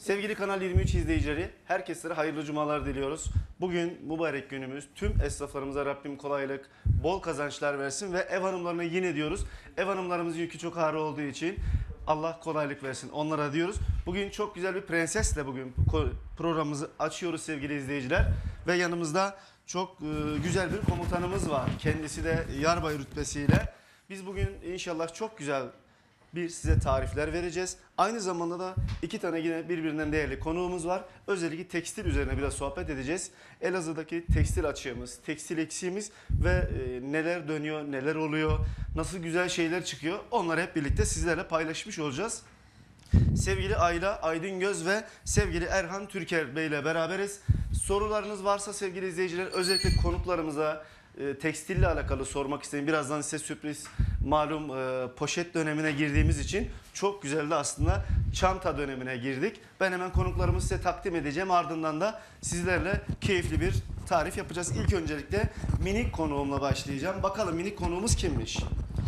Sevgili Kanal 23 izleyicileri, herkese hayırlı cumalar diliyoruz. Bugün mübarek günümüz. Tüm esnaflarımıza Rabbim kolaylık, bol kazançlar versin ve ev hanımlarına yine diyoruz. Ev hanımlarımızın yükü çok ağır olduğu için Allah kolaylık versin onlara diyoruz. Bugün çok güzel bir prensesle bugün programımızı açıyoruz sevgili izleyiciler. Ve yanımızda çok güzel bir komutanımız var. Kendisi de yarbay rütbesiyle. Biz bugün inşallah çok güzel size tarifler vereceğiz. Aynı zamanda da iki tane yine birbirinden değerli konuğumuz var. Özellikle tekstil üzerine biraz sohbet edeceğiz. Elazığ'daki tekstil açığımız, tekstil eksiğimiz ve neler dönüyor, neler oluyor, nasıl güzel şeyler çıkıyor. Onları hep birlikte sizlerle paylaşmış olacağız. Sevgili Ayla Aydıngöz ve sevgili Erhan Türker Bey ile beraberiz. Sorularınız varsa sevgili izleyiciler, özellikle konuklarımıza tekstille alakalı sormak istedim. Birazdan size sürpriz, malum poşet dönemine girdiğimiz için çok güzeldi aslında. Çanta dönemine girdik. Ben hemen konuklarımızı size takdim edeceğim. Ardından da sizlerle keyifli bir tarif yapacağız. İlk öncelikle minik konuğumla başlayacağım. Bakalım minik konuğumuz kimmiş?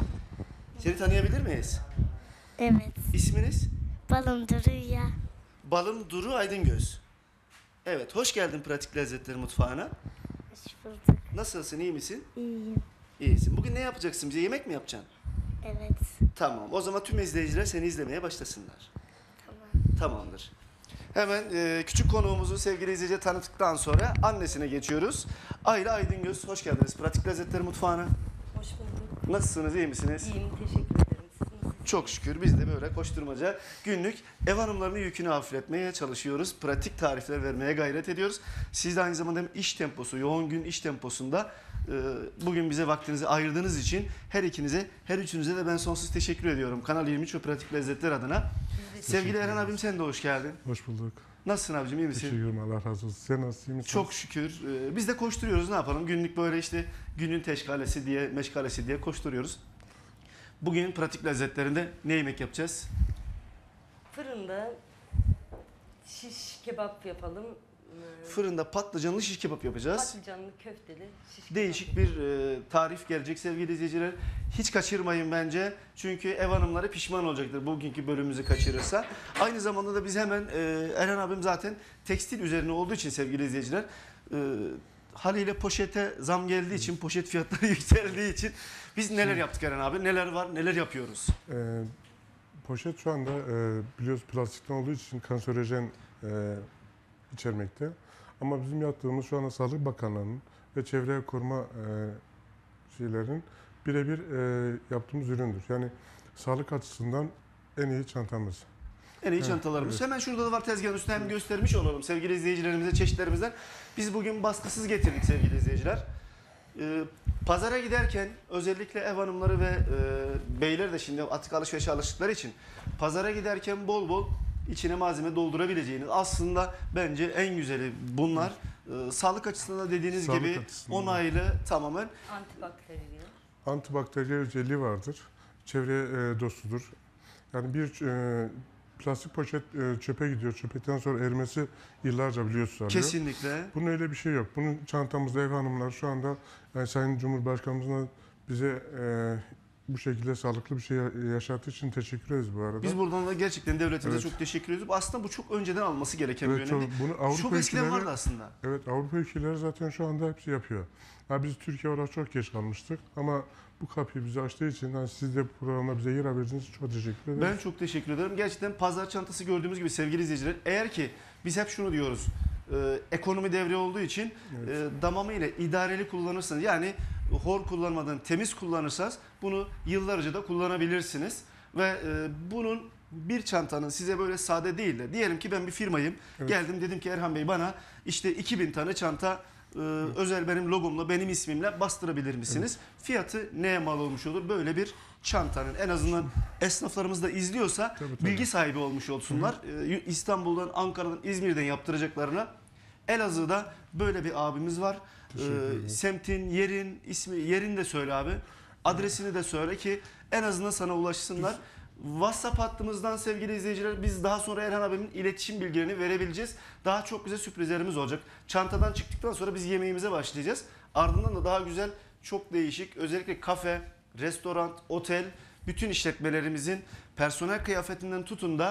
Seni tanıyabilir miyiz? Evet. İsminiz? Balım duruyor. Balım Duru Aydıngöz. Evet, hoş geldin Pratik Lezzetleri Mutfağı'na. Hoş bulduk. Nasılsın, iyi misin? İyiyim. İyisin. Bugün ne yapacaksın? Bize yemek mi yapacaksın? Evet. Tamam. O zaman tüm izleyiciler seni izlemeye başlasınlar. Tamam. Tamamdır. Hemen küçük konuğumuzu sevgili izleyiciye tanıttıktan sonra annesine geçiyoruz. Ayla Aydıngöz, hoş geldiniz Pratik Lezzetleri Mutfağı'na. Hoş bulduk. Nasılsınız, iyi misiniz? İyiyim, teşekkür ederim. Siz nasılsınız? Çok şükür biz de böyle koşturmaca günlük ev hanımlarının yükünü hafifletmeye çalışıyoruz. Pratik tarifler vermeye gayret ediyoruz. Siz de aynı zamanda hem iş temposu, yoğun gün iş temposunda bugün bize vaktinizi ayırdığınız için her ikinize, her üçünüze de ben sonsuz teşekkür ediyorum. Kanal 23 ve Pratik Lezzetler adına. Sevgili Eren abim, sen de hoş geldin. Hoş bulduk. Nasılsın abicim, iyi misin? Teşekkür ederim. Allah razı olsun. Sen nasılsın? İyi misin? Çok şükür. Biz de koşturuyoruz, ne yapalım? Günlük böyle işte günün teşkalesi diye, meşgalesi diye koşturuyoruz. Bugün Pratik Lezzetlerinde ne yemek yapacağız? Fırında şiş kebap yapalım. Fırında patlıcanlı şiş kebap yapacağız. Patlıcanlı köfteli şiş kebap. Değişik bir tarif gelecek sevgili izleyiciler. Hiç kaçırmayın bence. Çünkü ev hanımları pişman olacaktır bugünkü bölümümüzü kaçırırsa. Aynı zamanda da biz hemen Erhan abim zaten tekstil üzerine olduğu için sevgili izleyiciler, haliyle poşete zam geldiği için, poşet fiyatları yükseldiği için biz neler yaptık Erhan abi? Neler var, neler yapıyoruz? Poşet şu anda biliyoruz plastikten olduğu için kanserojen içermekte. Ama bizim yaptığımız şu anda Sağlık Bakanlığı'nın ve Çevre Koruma şeylerin birebir yaptığımız üründür. Yani sağlık açısından en iyi çantamız. En iyi Evet, çantalarımız. evet. Hemen şurada da var tezgahın üstüne, hem göstermiş olalım sevgili izleyicilerimize çeşitlerimizden. Biz bugün baskısız getirdik sevgili izleyiciler. Pazara giderken özellikle ev hanımları ve beyler de şimdi artık alışverişe alıştıkları için pazara giderken bol bol içine malzeme doldurabileceğiniz, aslında bence en güzeli bunlar. Sağlık açısından da dediğiniz Sağlık gibi açısından. onaylı tamamen. Antibakteriyel. Antibakteriyel özelliği vardır. Çevre dostudur. Yani bir plastik poşet çöpe gidiyor. Çöpten sonra erimesi yıllarca biliyorsunuz alıyor. Kesinlikle. Bunun öyle bir şey yok. Bunun çantamızda ev hanımlar şu anda yani Sayın Cumhurbaşkanımızın bize bu şekilde sağlıklı bir şey yaşattığı için teşekkür ederiz bu arada. Biz buradan da gerçekten devletimize Evet. çok teşekkür ediyoruz. Aslında bu çok önceden alması gereken bir Evet, önemli. bunu Avrupa Çok eskiden ülkeleri- vardı aslında. Evet, Avrupa ülkeleri zaten şu anda hepsi yapıyor. Ya biz Türkiye olarak çok geç kalmıştık ama bu kapıyı bize açtığı için yani siz de programda bize yer verdiğiniz için çok teşekkür ederim. Ben çok teşekkür ederim. Gerçekten pazar çantası gördüğümüz gibi sevgili izleyiciler, eğer ki biz hep şunu diyoruz, ekonomi devri olduğu için damamıyla idareli kullanırsanız, yani hor kullanmadan temiz kullanırsanız bunu yıllarca da kullanabilirsiniz. Ve bunun bir çantanın size böyle sade değil de, diyelim ki ben bir firmayım, Evet. geldim dedim ki Erhan Bey bana işte 2000 tane çanta özel benim logomla, benim ismimle bastırabilir misiniz? Fiyatı neye mal olmuş olur? Böyle bir çantanın en azından esnaflarımız da izliyorsa Tabii. bilgi sahibi olmuş olsunlar. İstanbul'dan, Ankara'dan, İzmir'den yaptıracaklarına Elazığ'da böyle bir abimiz var. Teşekkür ederim. Semtin, yerin, yerini de söyle abi. Adresini de söyle ki en azından sana ulaşsınlar. WhatsApp hattımızdan sevgili izleyiciler biz daha sonra Erhan abimin iletişim bilgilerini verebileceğiz. Daha çok güzel sürprizlerimiz olacak. Çantadan çıktıktan sonra biz yemeğimize başlayacağız. Ardından da daha güzel, çok değişik, özellikle kafe, restoran, otel, bütün işletmelerimizin personel kıyafetinden tutun da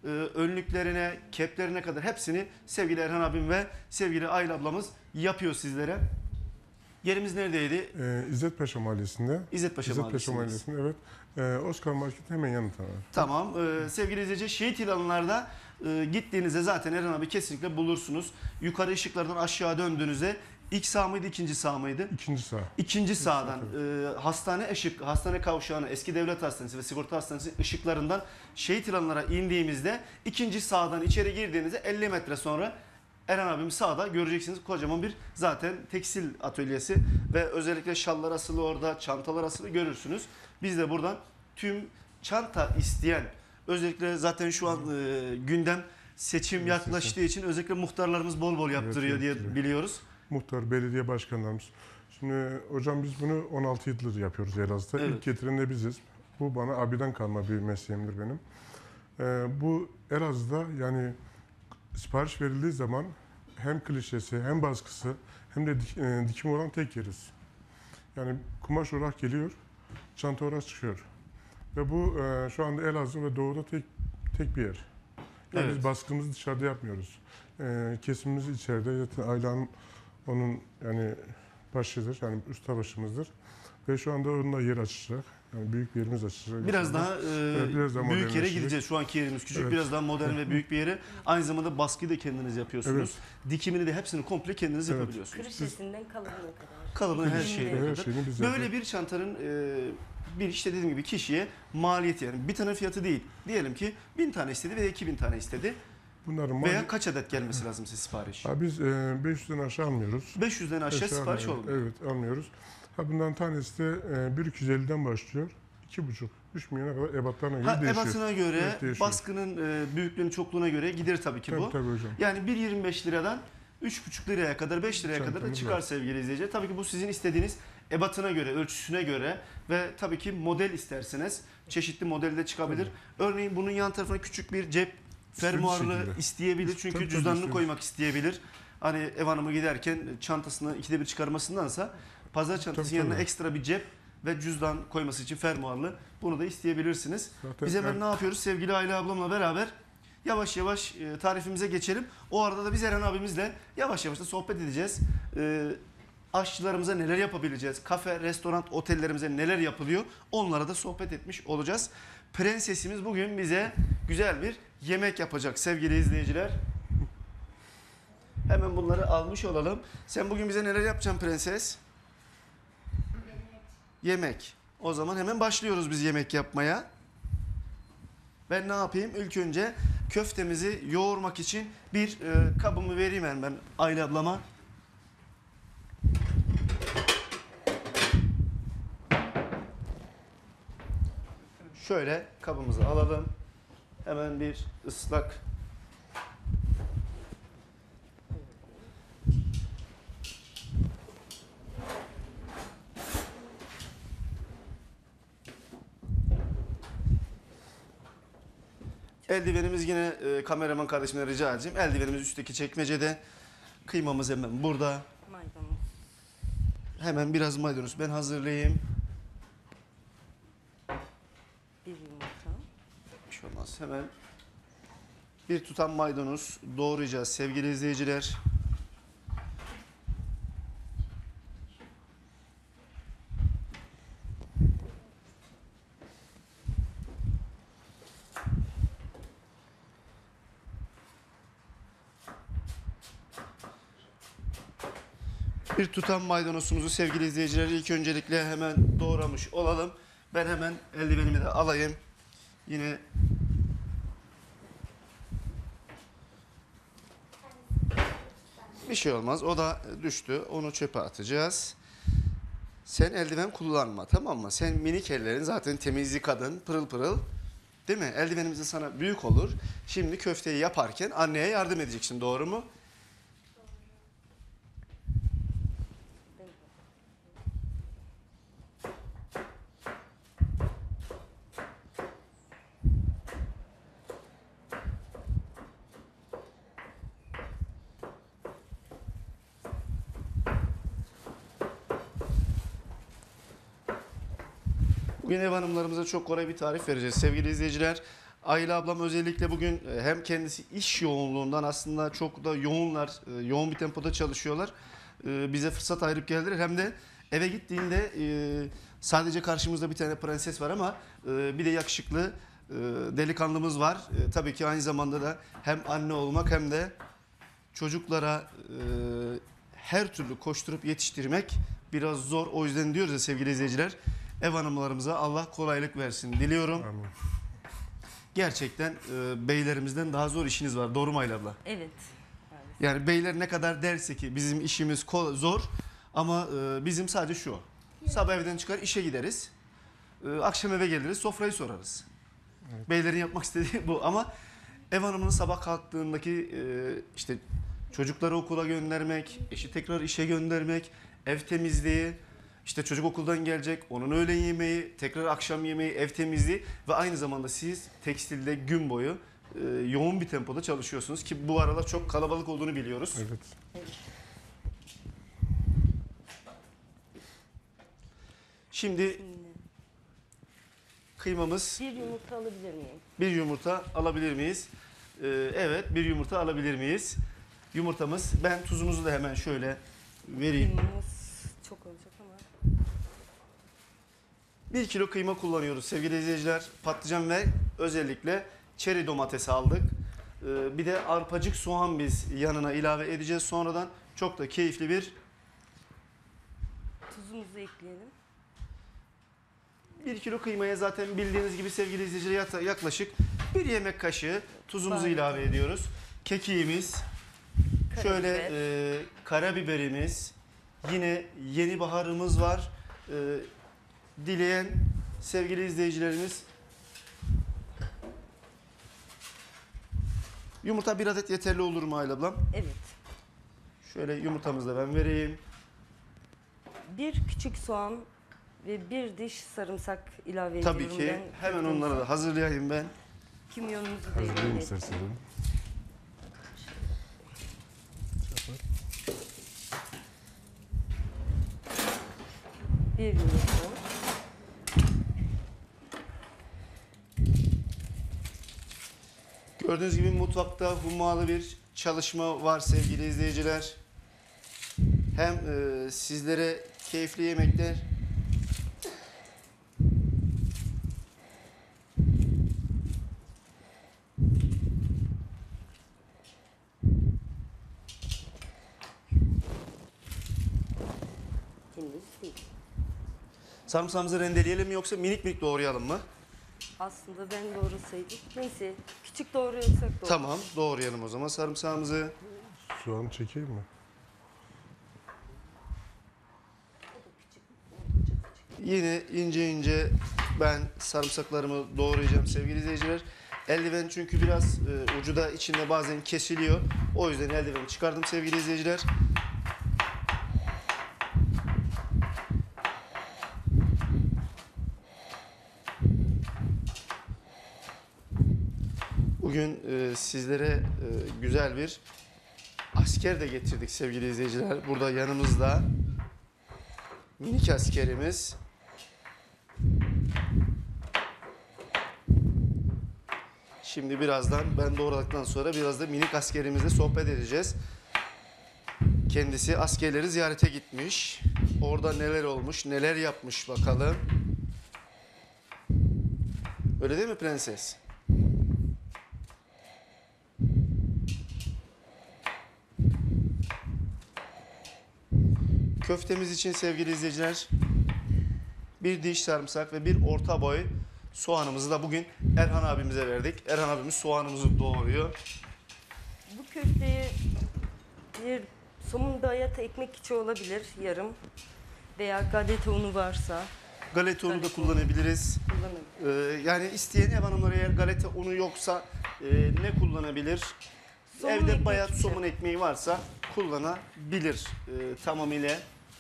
önlüklerine, keplerine kadar hepsini sevgili Erhan abim ve sevgili Ayla ablamız yapıyor sizlere. Yerimiz neredeydi? İzzet Paşa Mahallesi'nde. İzzet Paşa Mahallesi'ndeyiz. Evet. Oscar Market'in hemen yanında var. Tamam. Sevgili izleyici, şehit ilanlarda gittiğinizde zaten Erhan abi kesinlikle bulursunuz. Yukarı ışıklardan aşağı döndüğünüzde ilk sağ mıydı, ikinci sağ mıydı? İkinci sağ. İkinci sağdan hastane kavşağını, eski devlet hastanesi ve sigorta hastanesi ışıklarından şehit ilanlara indiğimizde ikinci sağdan içeri girdiğinizde 50 metre sonra Erhan abim sağda göreceksiniz kocaman bir zaten tekstil atölyesi ve özellikle şallar asılı orada, çantalar asılı görürsünüz. Biz de buradan tüm çanta isteyen, özellikle zaten şu an gündem seçim yaklaştığı için özellikle muhtarlarımız bol bol yaptırıyor diye yaptırıyor. biliyoruz. Muhtar, belediye başkanlarımız. Şimdi hocam biz bunu 16 yıldır yapıyoruz Elazığ'da. Evet. İlk getiren de biziz. Bu bana abiden kalma bir mesleğimdir benim. Bu Elazığ'da yani sipariş verildiği zaman hem klişesi hem baskısı hem de dikim olan tek yeriz. Yani kumaş olarak geliyor, çanta olarak çıkıyor. Ve bu şu anda Elazığ ve Doğu'da tek bir yer. Yani Evet. biz baskımızı dışarıda yapmıyoruz. Kesimimiz içeride. Zaten Ayla'nın onun yani başıdır, yani usta başımızdır. Ve şu anda onunla yer açacak. Yani büyük bir yerimiz açacak. Biraz daha, biraz daha büyük yere modernleşecek. gideceğiz. Şu anki yerimiz küçük, Evet. biraz daha modern ve büyük bir yere. Aynı zamanda baskıyı da kendiniz yapıyorsunuz. Evet. Dikimini de hepsini komple kendiniz Evet. yapabiliyorsunuz. Krişesinden kalıbına kadar. Kalıbını her Dilimine şeyine Her kadar. şeyini biz Böyle yapıyoruz. bir çantanın bir işte dediğim gibi kişiye maliyeti, yani bir tane fiyatı değil. Diyelim ki 1000 tane istedi veya 2000 tane istedi. Bunların Veya kaç adet gelmesi lazım size sipariş? Biz 500'den aşağı almıyoruz. 500'den aşağı sipariş almıyoruz. olmuyor. Evet, almıyoruz. Bunların tanesi de 1.250'den başlıyor. 2,5-3 milyona kadar ebatlarına göre değişiyor. Ebatına göre, Evet, değişiyor. baskının büyüklüğünün çokluğuna göre gider tabii ki bu. Tabii hocam. Yani 1.25 liradan 3,5 liraya kadar, 5 liraya kadar da Çantamız çıkar var. sevgili izleyiciler. Tabii ki bu sizin istediğiniz ebatına göre, ölçüsüne göre ve tabii ki model isterseniz çeşitli modelde çıkabilir. Örneğin bunun yan tarafına küçük bir cep fermuarlı şekilde. isteyebilir. Çünkü Tabii, cüzdanını tabii. koymak isteyebilir. Hani ev hanımı giderken çantasını ikide bir çıkarmasındansa pazar çantasının Tabii, yanına tabii. ekstra bir cep ve cüzdan koyması için fermuarlı bunu da isteyebilirsiniz. Zaten Biz hemen ne yapıyoruz? Sevgili Ayla ablamla beraber yavaş yavaş tarifimize geçelim. O arada da biz Erhan abimizle yavaş yavaş da sohbet edeceğiz. Aşçılarımıza neler yapabileceğiz? Kafe, restoran, otellerimize neler yapılıyor? Onlara da sohbet etmiş olacağız. Prensesimiz bugün bize güzel bir yemek yapacak sevgili izleyiciler. Hemen bunları almış olalım. Sen bugün bize neler yapacaksın prenses? Yemek. O zaman hemen başlıyoruz biz yemek yapmaya. Ben ne yapayım? İlk önce köftemizi yoğurmak için bir kabımı vereyim ben Ayla ablama. Şöyle kabımızı alalım. Hemen bir ıslak eldivenimiz yine kameraman kardeşimden rica edeceğim. Eldivenimiz üstteki çekmecede. Kıymamız hemen burada. Maydanoz. Hemen biraz maydanoz ben hazırlayayım. Bir yumurta. Bir şey olmaz. Hemen bir tutam maydanoz doğrayacağız sevgili izleyiciler. Bir tutam maydanozumuzu sevgili izleyiciler ilk öncelikle hemen doğramış olalım. Ben hemen eldivenimi de alayım. Yine bir şey olmaz. O da düştü. Onu çöpe atacağız. Sen eldiven kullanma, tamam mı? Sen minik ellerin zaten temizlik kadın, pırıl pırıl. Değil mi? Eldivenimiz de sana büyük olur. Şimdi köfteyi yaparken anneye yardım edeceksin. Doğru mu? Bugün ev hanımlarımıza çok kolay bir tarif vereceğiz sevgili izleyiciler. Ayla ablam özellikle bugün hem kendisi iş yoğunluğundan aslında çok da yoğunlar, yoğun bir tempoda çalışıyorlar. Bize fırsat ayırıp geldiler. Hem de eve gittiğinde sadece karşımızda bir tane prenses var ama bir de yakışıklı delikanlımız var. Tabii ki aynı zamanda da hem anne olmak hem de çocuklara her türlü koşturup yetiştirmek biraz zor. O yüzden diyoruz ya sevgili izleyiciler, ev hanımlarımıza Allah kolaylık versin diliyorum. Amin. Gerçekten beylerimizden daha zor işiniz var. Doğru mu Ayla abla? Evet. Maalesef. Yani beyler ne kadar derse ki bizim işimiz zor ama bizim sadece şu. Sabah evden çıkar işe gideriz. Akşam eve geliriz sofrayı sorarız. Evet. Beylerin yapmak istediği bu ama ev hanımının sabah kalktığındaki işte çocukları okula göndermek, eşi tekrar işe göndermek, ev temizliği, işte çocuk okuldan gelecek, onun öğlen yemeği, tekrar akşam yemeği, ev temizliği ve aynı zamanda siz tekstilde gün boyu yoğun bir tempoda çalışıyorsunuz ki bu aralar çok kalabalık olduğunu biliyoruz. Evet. Şimdi kıymamız, Bir yumurta alabilir miyim? bir yumurta alabilir miyiz? Evet, bir yumurta alabilir miyiz? Yumurtamız, ben tuzumuzu da hemen şöyle vereyim. Kıymamız çok olacak ama. 1 kilo kıyma kullanıyoruz sevgili izleyiciler. Patlıcan ve özellikle çeri domates aldık. Bir de arpacık soğan biz yanına ilave edeceğiz sonradan. Çok da keyifli bir Tuzumuzu ekleyelim. 1 kilo kıymaya zaten bildiğiniz gibi sevgili izleyiciler yaklaşık 1 yemek kaşığı tuzumuzu Baharat. ilave ediyoruz. Kekiğimiz, şöyle Karabiber. karabiberimiz, yine yeni baharımız var. Dileyen sevgili izleyicilerimiz, yumurta bir adet yeterli olur mu Ayla ablam? Evet. Şöyle yumurtamızı da ben vereyim. Bir küçük soğan ve bir diş sarımsak ilave Tabii ediyorum ki ben. hemen onları da hazırlayayım ben. Kimyonumuzu da Hazırlayayım ilave isterseniz. ettim. Bir yumurta. Gördüğünüz gibi mutfakta hummalı bir çalışma var sevgili izleyiciler. Hem sizlere keyifli yemekler Henüz değil. sarımsağımızı rendeleyelim mi yoksa minik minik doğrayalım mı? Aslında ben doğrasaydım. Neyse küçük doğruyorsak doğru. Tamam, doğrayalım o zaman sarımsağımızı. Soğanı çekeyim mi? Yine ince ince ben sarımsaklarımı doğrayacağım sevgili izleyiciler. Eldiven çünkü biraz ucu da içinde bazen kesiliyor. O yüzden eldiveni çıkardım sevgili izleyiciler. Bugün sizlere güzel bir asker de getirdik sevgili izleyiciler. Burada yanımızda minik askerimiz. Şimdi birazdan ben doğradıktan sonra biraz da minik askerimizle sohbet edeceğiz. Kendisi askerleri ziyarete gitmiş. Orada neler olmuş, neler yapmış bakalım. Öyle değil mi prenses? Köftemiz için sevgili izleyiciler bir diş sarımsak ve bir orta boy soğanımızı da bugün Erhan abimize verdik. Erhan abimiz soğanımızı doğruyor. Bu köfteyi bir somun bayat ekmek içi olabilir yarım veya galeta unu varsa Galeta unu da Galeta kullanabiliriz. kullanabilir. Yani isteyen ev hanımları eğer galeta unu yoksa ne kullanabilir? Somun Evde ekmek bayat içi. somun ekmeği varsa kullanabilir tamamıyla.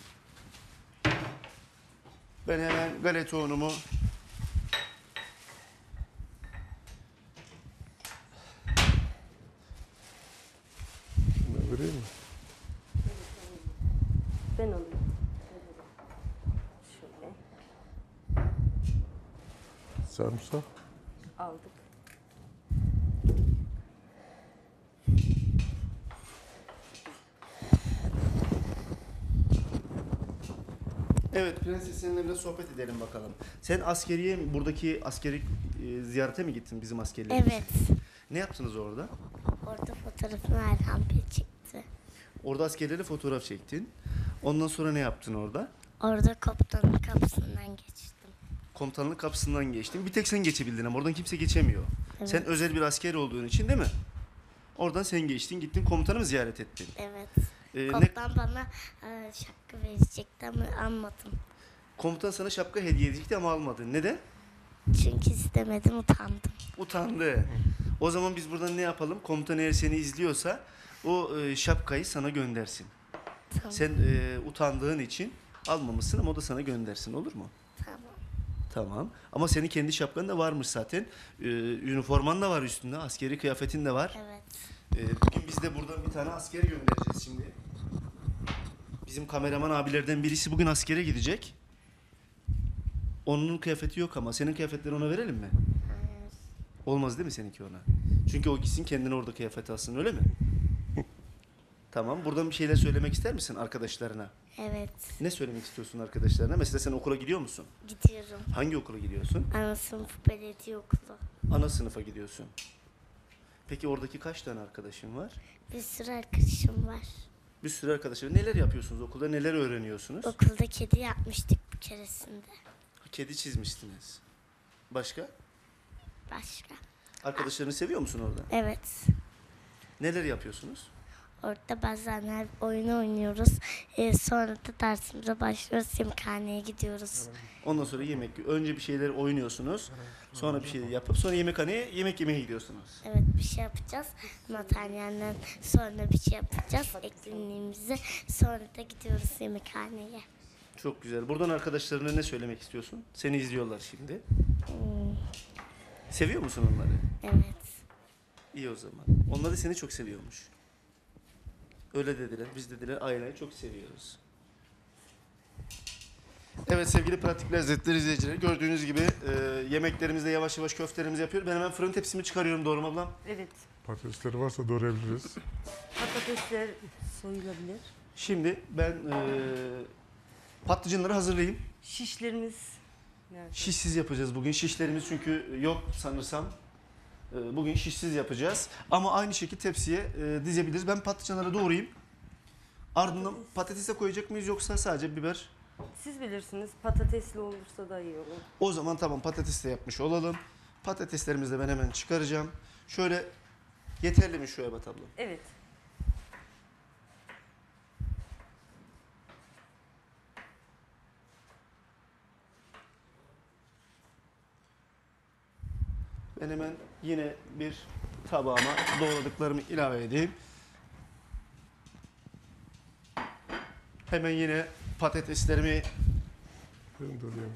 Ben hemen galeta unumu Ben vereyim mi? Ben alayım. Şöyle Sarımsak. aldık. Evet prenses seninle biraz sohbet edelim bakalım. Sen askeriye mi, buradaki askeri ziyarete mi gittin bizim askerlerimiz? Evet. Ne yaptınız orada? Orada fotoğrafını Erhan Bey çekti. Orada askerlerle fotoğraf çektin. Ondan sonra ne yaptın orada? Orada komutanın kapısından geçtim. Komutanlık kapısından geçtin. Bir tek sen geçebildin ama oradan kimse geçemiyor. Evet. Sen özel bir asker olduğun için değil mi? Oradan sen geçtin, gittin komutanı mı ziyaret ettin? Evet. Ne, Komutan bana şapka verecekti ama almadım. komutan sana şapka hediye edecekti ama almadın. Neden? Çünkü istemedim, utandım. Utandı. O zaman biz buradan ne yapalım? Komutan eğer seni izliyorsa o şapkayı sana göndersin. Tamam. Sen utandığın için almamışsın ama o da sana göndersin, olur mu? Tamam. Tamam. Ama senin kendi şapkan da varmış zaten. Üniforman da var üstünde. Askeri kıyafetin de var. Evet. Bugün biz de buradan bir tane asker göndereceğiz şimdi. Bizim kameraman abilerden birisi bugün askere gidecek. Onun kıyafeti yok ama senin kıyafetleri ona verelim mi? Hayır. Olmaz değil mi seninki ona? Çünkü o gitsin kendine orada kıyafet alsın, öyle mi? Tamam. Buradan bir şeyler söylemek ister misin arkadaşlarına? Evet. Ne söylemek istiyorsun arkadaşlarına? Mesela sen okula gidiyor musun? Gidiyorum. Hangi okula gidiyorsun? Ana sınıf belediye okulu. Ana sınıfa gidiyorsun. Peki oradaki kaç tane arkadaşın var? Bir sürü arkadaşım var. Bir sürü arkadaşlar. Neler yapıyorsunuz okulda? Neler öğreniyorsunuz? Okulda kedi yapmıştık bir keresinde. Kedi çizmiştiniz. Başka? Başka. Arkadaşlarını seviyor musun orada? Evet. Neler yapıyorsunuz? Orada bazen oyun oynuyoruz. Sonra da dersimize başlıyoruz. Yemekhaneye gidiyoruz. Ondan sonra önce bir şeyler oynuyorsunuz. Sonra bir şey yapıp sonra yemekhaneye yemek yemeye gidiyorsunuz. Evet, bir şey yapacağız. Materyalden sonra bir şey yapacağız. Eklemimizi. Sonra da gidiyoruz yemekhaneye. Çok güzel. Buradan arkadaşlarına ne söylemek istiyorsun? Seni izliyorlar şimdi. Seviyor musun onları? Evet. İyi o zaman. Onlar da seni çok seviyormuş. Öyle dediler. Biz dediler aileyi çok seviyoruz. Evet sevgili Pratik Lezzetler izleyicileri, gördüğünüz gibi yemeklerimizde yavaş yavaş köftelerimizi yapıyoruz. Ben hemen fırın tepsimi çıkarıyorum, doğru mu ablam? Evet. Patatesleri varsa doğrayabiliriz. Patatesler soyulabilir. Şimdi ben patlıcanları hazırlayayım. Şişlerimiz nerede? Şişsiz yapacağız bugün. Şişlerimiz çünkü yok sanırsam. Bugün şişsiz yapacağız. Ama aynı şekilde tepsiye dizebiliriz. Ben patlıcanları doğrayayım. Ardından patatese koyacak mıyız yoksa sadece biber? Siz bilirsiniz. Patatesli olursa da iyi olur. O zaman tamam, patates de yapmış olalım. Patateslerimizi de ben hemen çıkaracağım. Şöyle yeterli mi Şuaybat abla? Evet. Ben hemen yine bir tabağıma doğradıklarımı ilave edeyim. Hemen yine patateslerimi Ben doğrayayım.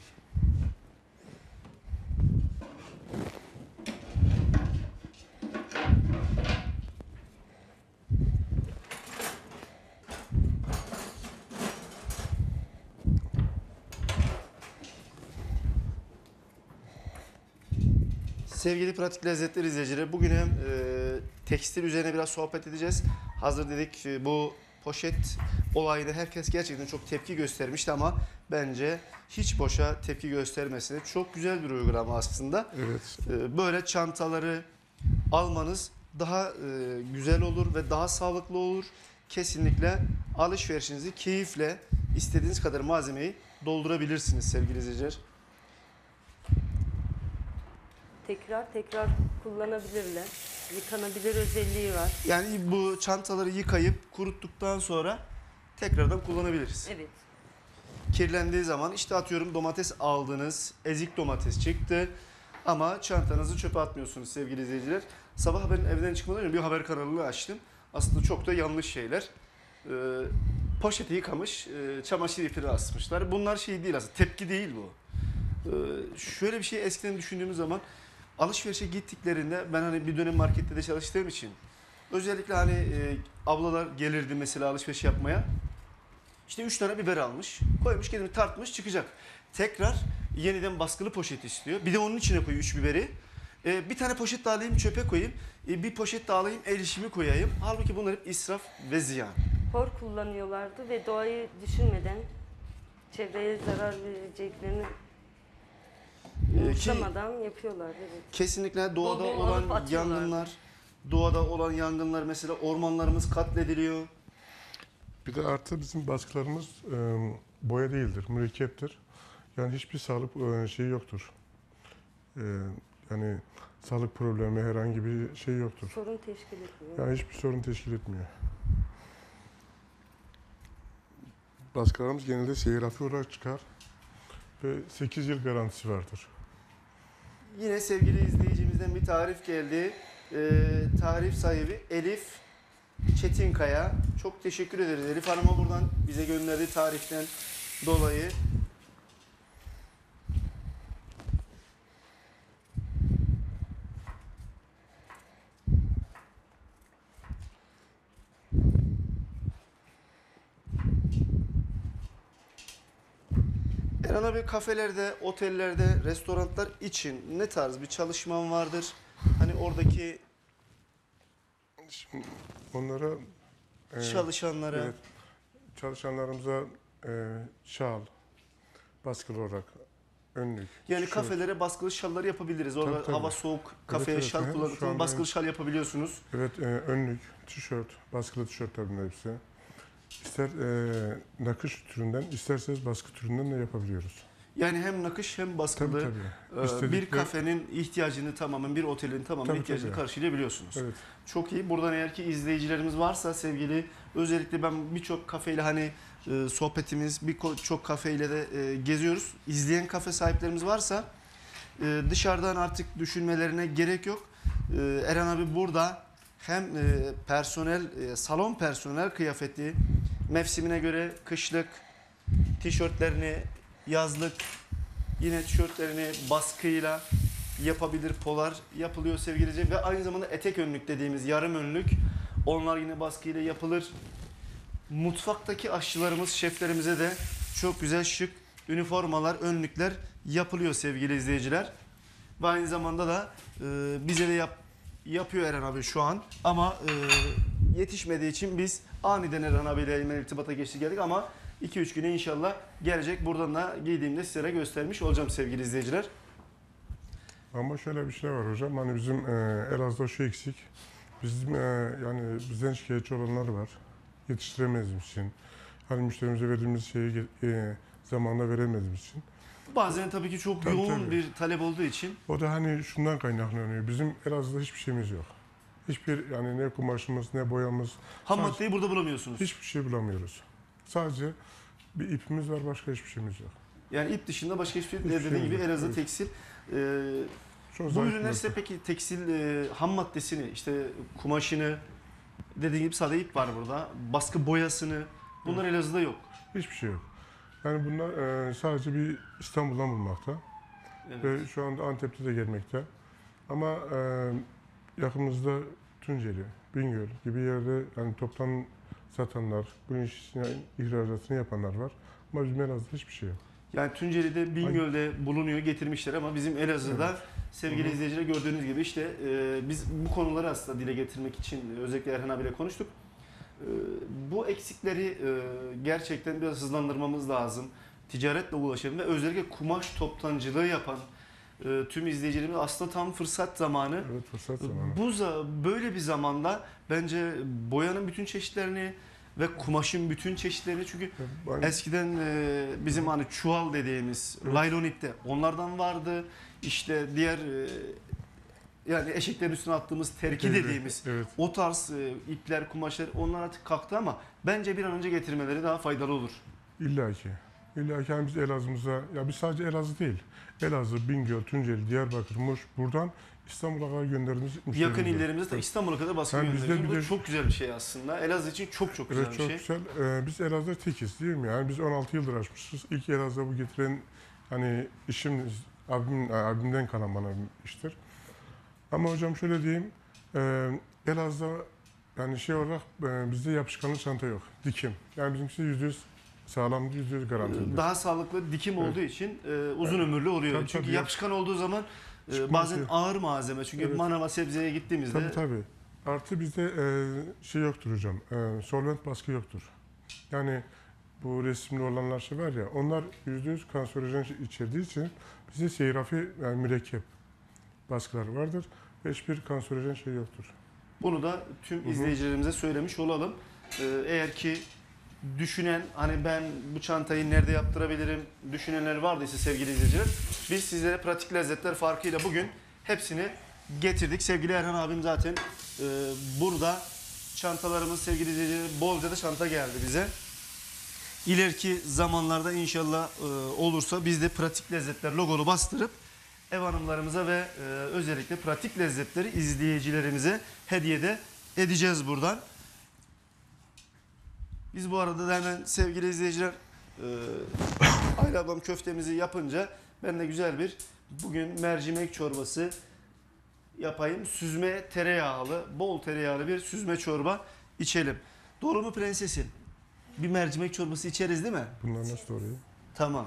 Sevgili Pratik Lezzetler izleyicileri, bugün hem tekstil üzerine biraz sohbet edeceğiz. Hazır dedik, bu poşet olayına herkes gerçekten çok tepki göstermişti ama bence hiç boşa tepki göstermesine çok güzel bir uygulama aslında. Evet. Böyle çantaları almanız daha güzel olur ve daha sağlıklı olur. Kesinlikle alışverişinizi keyifle istediğiniz kadar malzemeyi doldurabilirsiniz sevgili izleyiciler. Tekrar kullanabilirler. Yıkanabilir özelliği var. Yani bu çantaları yıkayıp kuruttuktan sonra tekrardan kullanabiliriz. Evet. Kirlendiği zaman işte atıyorum domates aldınız, ezik domates çıktı ama çantanızı çöpe atmıyorsunuz sevgili izleyiciler. Sabah ben evden çıkmadan önce bir haber kanalını açtım. Aslında çok da yanlış şeyler. Poşeti yıkamış, çamaşır ipini asmışlar. Bunlar şey değil aslında, tepki değil bu. Şöyle bir şey eskiden düşündüğümüz zaman alışverişe gittiklerinde ben hani bir dönem markette de çalıştığım için özellikle hani ablalar gelirdi mesela alışveriş yapmaya. İşte 3 tane biber almış, koymuş, kendini tartmış, çıkacak. Tekrar yeniden baskılı poşet istiyor. Bir de onun içine koyuyor 3 biberi. Bir tane poşet daha alayım çöpe koyayım. Bir poşet daha alayım el işimi koyayım. Halbuki bunlar hep israf ve ziyan. Hor kullanıyorlardı ve doğayı düşünmeden çevreye zarar vereceklerini Ki umursamadan yapıyorlar. Evet. kesinlikle doğada Bol bol olan alıp atıyorlar. yangınlar mesela ormanlarımız katlediliyor. Bir de artı bizim baskılarımız boya değildir, mürekkeptir. Yani hiçbir sağlık şeyi yoktur. Yani sağlık problemi herhangi bir şey yoktur. Sorun teşkil etmiyor. Yani hiçbir sorun teşkil etmiyor. Baskılarımız genelde seyirafi olarak çıkar ve 8 yıl garantisi vardır. Yine sevgili izleyicimizden bir tarif geldi. Tarif sahibi Elif Çetinkaya. Çok teşekkür ederiz Elif Hanım'a buradan bize gönderdiği tariften dolayı. Erhan abi kafelerde, otellerde, restoranlar için ne tarz bir çalışman vardır? Hani oradaki Şimdi onlara çalışanlara evet, çalışanlarımıza şal, baskılı olarak önlük. yani tişört. kafelere baskılı şallar yapabiliriz. Orada Tabii, tabii. hava soğuk, kafeye Evet, şal evet. Şu kullanırsanız anda baskılı şal yapabiliyorsunuz. Evet, önlük, tişört, baskılı tişörtlerin hepsi. İster nakış türünden, isterseniz baskı türünden de yapabiliyoruz. Yani hem nakış hem baskılı Tabii tabii. bir kafenin ihtiyacını tamamen, bir otelin tamamen Tabii, ihtiyacını tabii. karşılayabiliyorsunuz. Evet. Çok iyi. Buradan eğer ki izleyicilerimiz varsa sevgili, özellikle ben birçok kafeyle hani sohbetimiz, birçok kafeyle de geziyoruz. İzleyen kafe sahiplerimiz varsa dışarıdan artık düşünmelerine gerek yok. Erhan abi burada hem salon personel kıyafeti, mevsimine göre kışlık tişörtlerini, yazlık yine tişörtlerini baskıyla yapabilir, polar yapılıyor sevgili izleyiciler. Ve aynı zamanda etek önlük dediğimiz yarım önlük, onlar yine baskıyla yapılır. Mutfaktaki aşçılarımız, şeflerimize de çok güzel şık üniformalar, önlükler yapılıyor sevgili izleyiciler. Ve aynı zamanda da bize de yapıyor Erhan abi şu an. Ama yetişmediği için biz aniden Erhan abiyle hemen irtibata geçtik geldik ama 2-3 güne inşallah gelecek. Buradan da giydiğimde sizlere göstermiş olacağım sevgili izleyiciler. Ama şöyle bir şey var hocam, hani bizim Elazığ'da şu eksik. Bizim yani bizden şikayetçi olanlar var. Yetiştiremediğimiz için. Hani müşterimize verdiğimiz şeyi zamanında veremediğimiz için. Bazen tabii ki çok Tabii, yoğun tabii. bir talep olduğu için O da hani şundan kaynaklanıyor. Bizim Elazığ'da hiçbir şeyimiz yok. Hiçbir yani ne kumaşımız ne boyamız, ham sadece maddeyi burada bulamıyorsunuz. hiçbir şey bulamıyoruz. Sadece bir ipimiz var, başka hiçbir şeyimiz yok. Yani ip dışında başka hiçbir Hiçbir dediğim şeyimiz gibi yok, Elazığ evet. tekstil. Çok Bu zayıf ürünler bir size nokta. peki tekstil ham maddesini, işte kumaşını, dediğim gibi sade ip var burada, baskı boyasını, bunlar Elazığ'da yok. Hiçbir şey yok. Yani bunlar sadece bir İstanbul'dan bulmakta. Evet. Ve şu anda Antep'te de gelmekte. Ama yakınımızda Tunceli, Bingöl gibi yerde yani toptan satanlar, bunun işini, ihracatını yapanlar var. Ama bizim Elazığ'da hiçbir şey yok. Yani Tunceli'de, Bingöl'de bulunuyor, getirmişler ama bizim Elazığ'da Evet. sevgili Hı hı. izleyiciler gördüğünüz gibi işte biz bu konuları aslında dile getirmek için özellikle Erhan abiyle konuştuk. Bu eksikleri gerçekten biraz hızlandırmamız lazım. Ticaretle uğraşan ve özellikle kumaş toptancılığı yapan tüm izleyicilerimiz aslında tam fırsat zamanı. Evet, fırsat zamanı. Böyle bir zamanda bence boyanın bütün çeşitlerini ve kumaşın bütün çeşitlerini, çünkü Ben- eskiden bizim hani çuval dediğimiz laylon ipte onlardan vardı. İşte diğer yani eşeklerin üstüne attığımız terki Evet, dediğimiz evet. o tarz ipler, kumaşlar, onlar artık kalktı ama bence bir an önce getirmeleri daha faydalı olur. İlla ki. İlla ki yani biz Elazığ'ımıza, ya biz sadece Elazığ değil, Elazığ, Bingöl, Tunceli, Diyarbakır, Muş, buradan İstanbul'a kadar gönderdiğimiz Yakın müşterimiz var. illerimizde de İstanbul'a kadar baskı Yani bizde gönderiyoruz. Bu bir de- çok güzel bir şey aslında. Elazığ için çok çok güzel Evet, bir çok şey. güzel. Biz Elazığ'da tekiz değil mi? Yani biz 16 yıldır açmışız. İlk Elazığ'da bu getiren hani işim abimden kalan bana bir iştir. Ama hocam şöyle diyeyim, Elazığ'da yani şey olarak bizde yapışkanlı çanta yok, dikim. Yani bizimkisi %100 sağlamdı, %100 garantili. Daha sağlıklı dikim Evet. olduğu için uzun ömürlü oluyor. Tabii, Çünkü tabii. yapışkan olduğu zaman Çıkmaz bazen diyor. ağır malzeme. Çünkü Evet. manava sebzeye gittiğimizde Tabii tabii. Artı bizde şey yoktur hocam, solvent baskı yoktur. Yani bu resimli olanlar şey var ya, onlar %100 kanserojen içerdiği için bizde seyrafi yani mürekkep baskıları vardır ve hiçbir kanserojen şey yoktur. Bunu da tüm izleyicilerimize söylemiş olalım. Eğer ki düşünen, hani ben bu çantayı nerede yaptırabilirim düşünenler vardıysa sevgili izleyiciler, biz sizlere pratik lezzetler farkıyla bugün hepsini getirdik. Sevgili Erhan abim zaten burada çantalarımız, sevgili izleyiciler, bolca da çanta geldi bize. İleriki zamanlarda inşallah olursa biz de pratik lezzetler logolu bastırıp ev hanımlarımıza ve özellikle pratik lezzetleri izleyicilerimize hediye de edeceğiz buradan. Biz bu arada da hemen sevgili izleyiciler Ayla ablam köftemizi yapınca ben de güzel bir bugün mercimek çorbası yapayım. Süzme tereyağlı, bol tereyağlı bir süzme çorba içelim. Doğru mu prensesim? Bir mercimek çorbası içeriz değil mi? Bunlar nasıl oluyor? Tamam.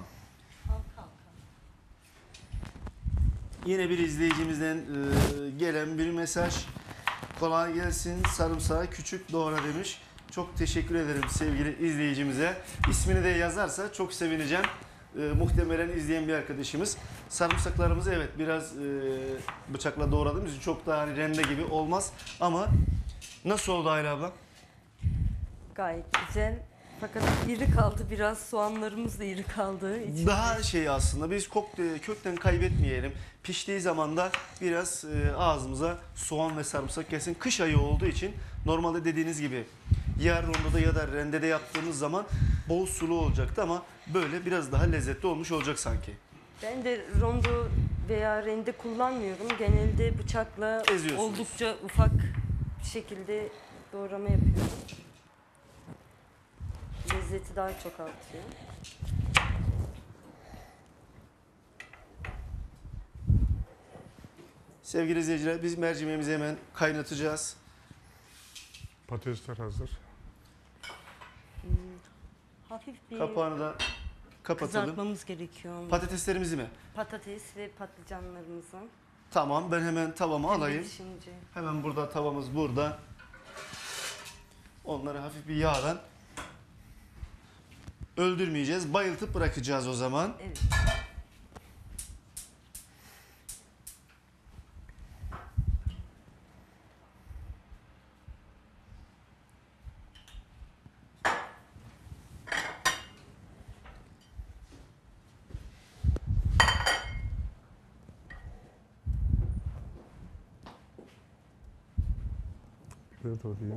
Yine bir izleyicimizden gelen bir mesaj. Kolay gelsin, sarımsağı küçük doğra demiş. Çok teşekkür ederim sevgili izleyicimize. İsmini de yazarsa çok sevineceğim. Muhtemelen izleyen bir arkadaşımız. Sarımsaklarımızı evet biraz bıçakla doğradığımız için çok daha hani rende gibi olmaz. Ama nasıl oldu Ayla abla? Gayet güzel. Fakat iri kaldı biraz. Soğanlarımız da iri kaldı. İçinde. Daha şey aslında biz kökten kaybetmeyelim. Piştiği zaman da biraz ağzımıza soğan ve sarımsak gelsin. Kış ayı olduğu için normalde dediğiniz gibi ya rondoda ya da rendede yaptığımız zaman bol sulu olacaktı ama böyle biraz daha lezzetli olmuş olacak sanki. Ben de rondo veya rende kullanmıyorum. Genelde bıçakla Eziyorsunuz. oldukça ufak bir şekilde doğrama yapıyorum. Lezzeti daha çok artıyor. Sevgili izleyiciler biz mercimeğimizi hemen kaynatacağız. Patatesler hazır. Hafif bir Kapağını da kapatalım. kızartmamız gerekiyor. Patateslerimizi mi? Patates ve patlıcanlarımızı. Tamam ben hemen tavamı alayım. Şimdi Hemen burada tavamız burada. Onları hafif bir yağdan öldürmeyeceğiz. Bayıltıp bırakacağız o zaman. evet. Evet oluyor.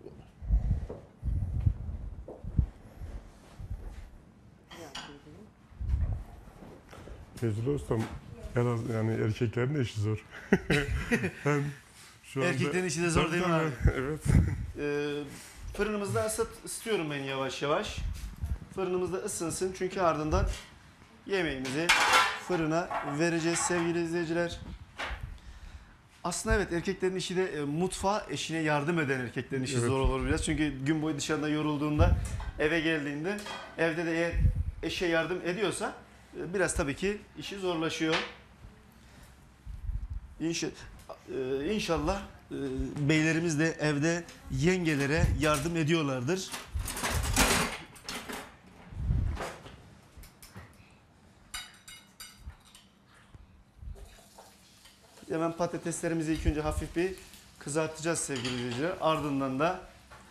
Fezullah Ustam, yani erkeklerin de işi zor. Hem şu anda- Erkeklerin işi de zor Tabii, değil mi abi? tabii. Evet. Fırınımızda ısıtıyorum ben yavaş yavaş. Fırınımızda ısınsın çünkü ardından yemeğimizi fırına vereceğiz sevgili izleyiciler. Aslında evet erkeklerin işi de mutfağa eşine yardım eden erkeklerin işi Evet. zor olur biraz. Çünkü gün boyu dışarıda yorulduğunda eve geldiğinde evde de eğer eşe yardım ediyorsa biraz tabii ki işi zorlaşıyor. İnşallah beylerimiz de evde yengelere yardım ediyorlardır. Hemen patateslerimizi ilk önce hafif bir kızartacağız sevgili izleyiciler. Ardından da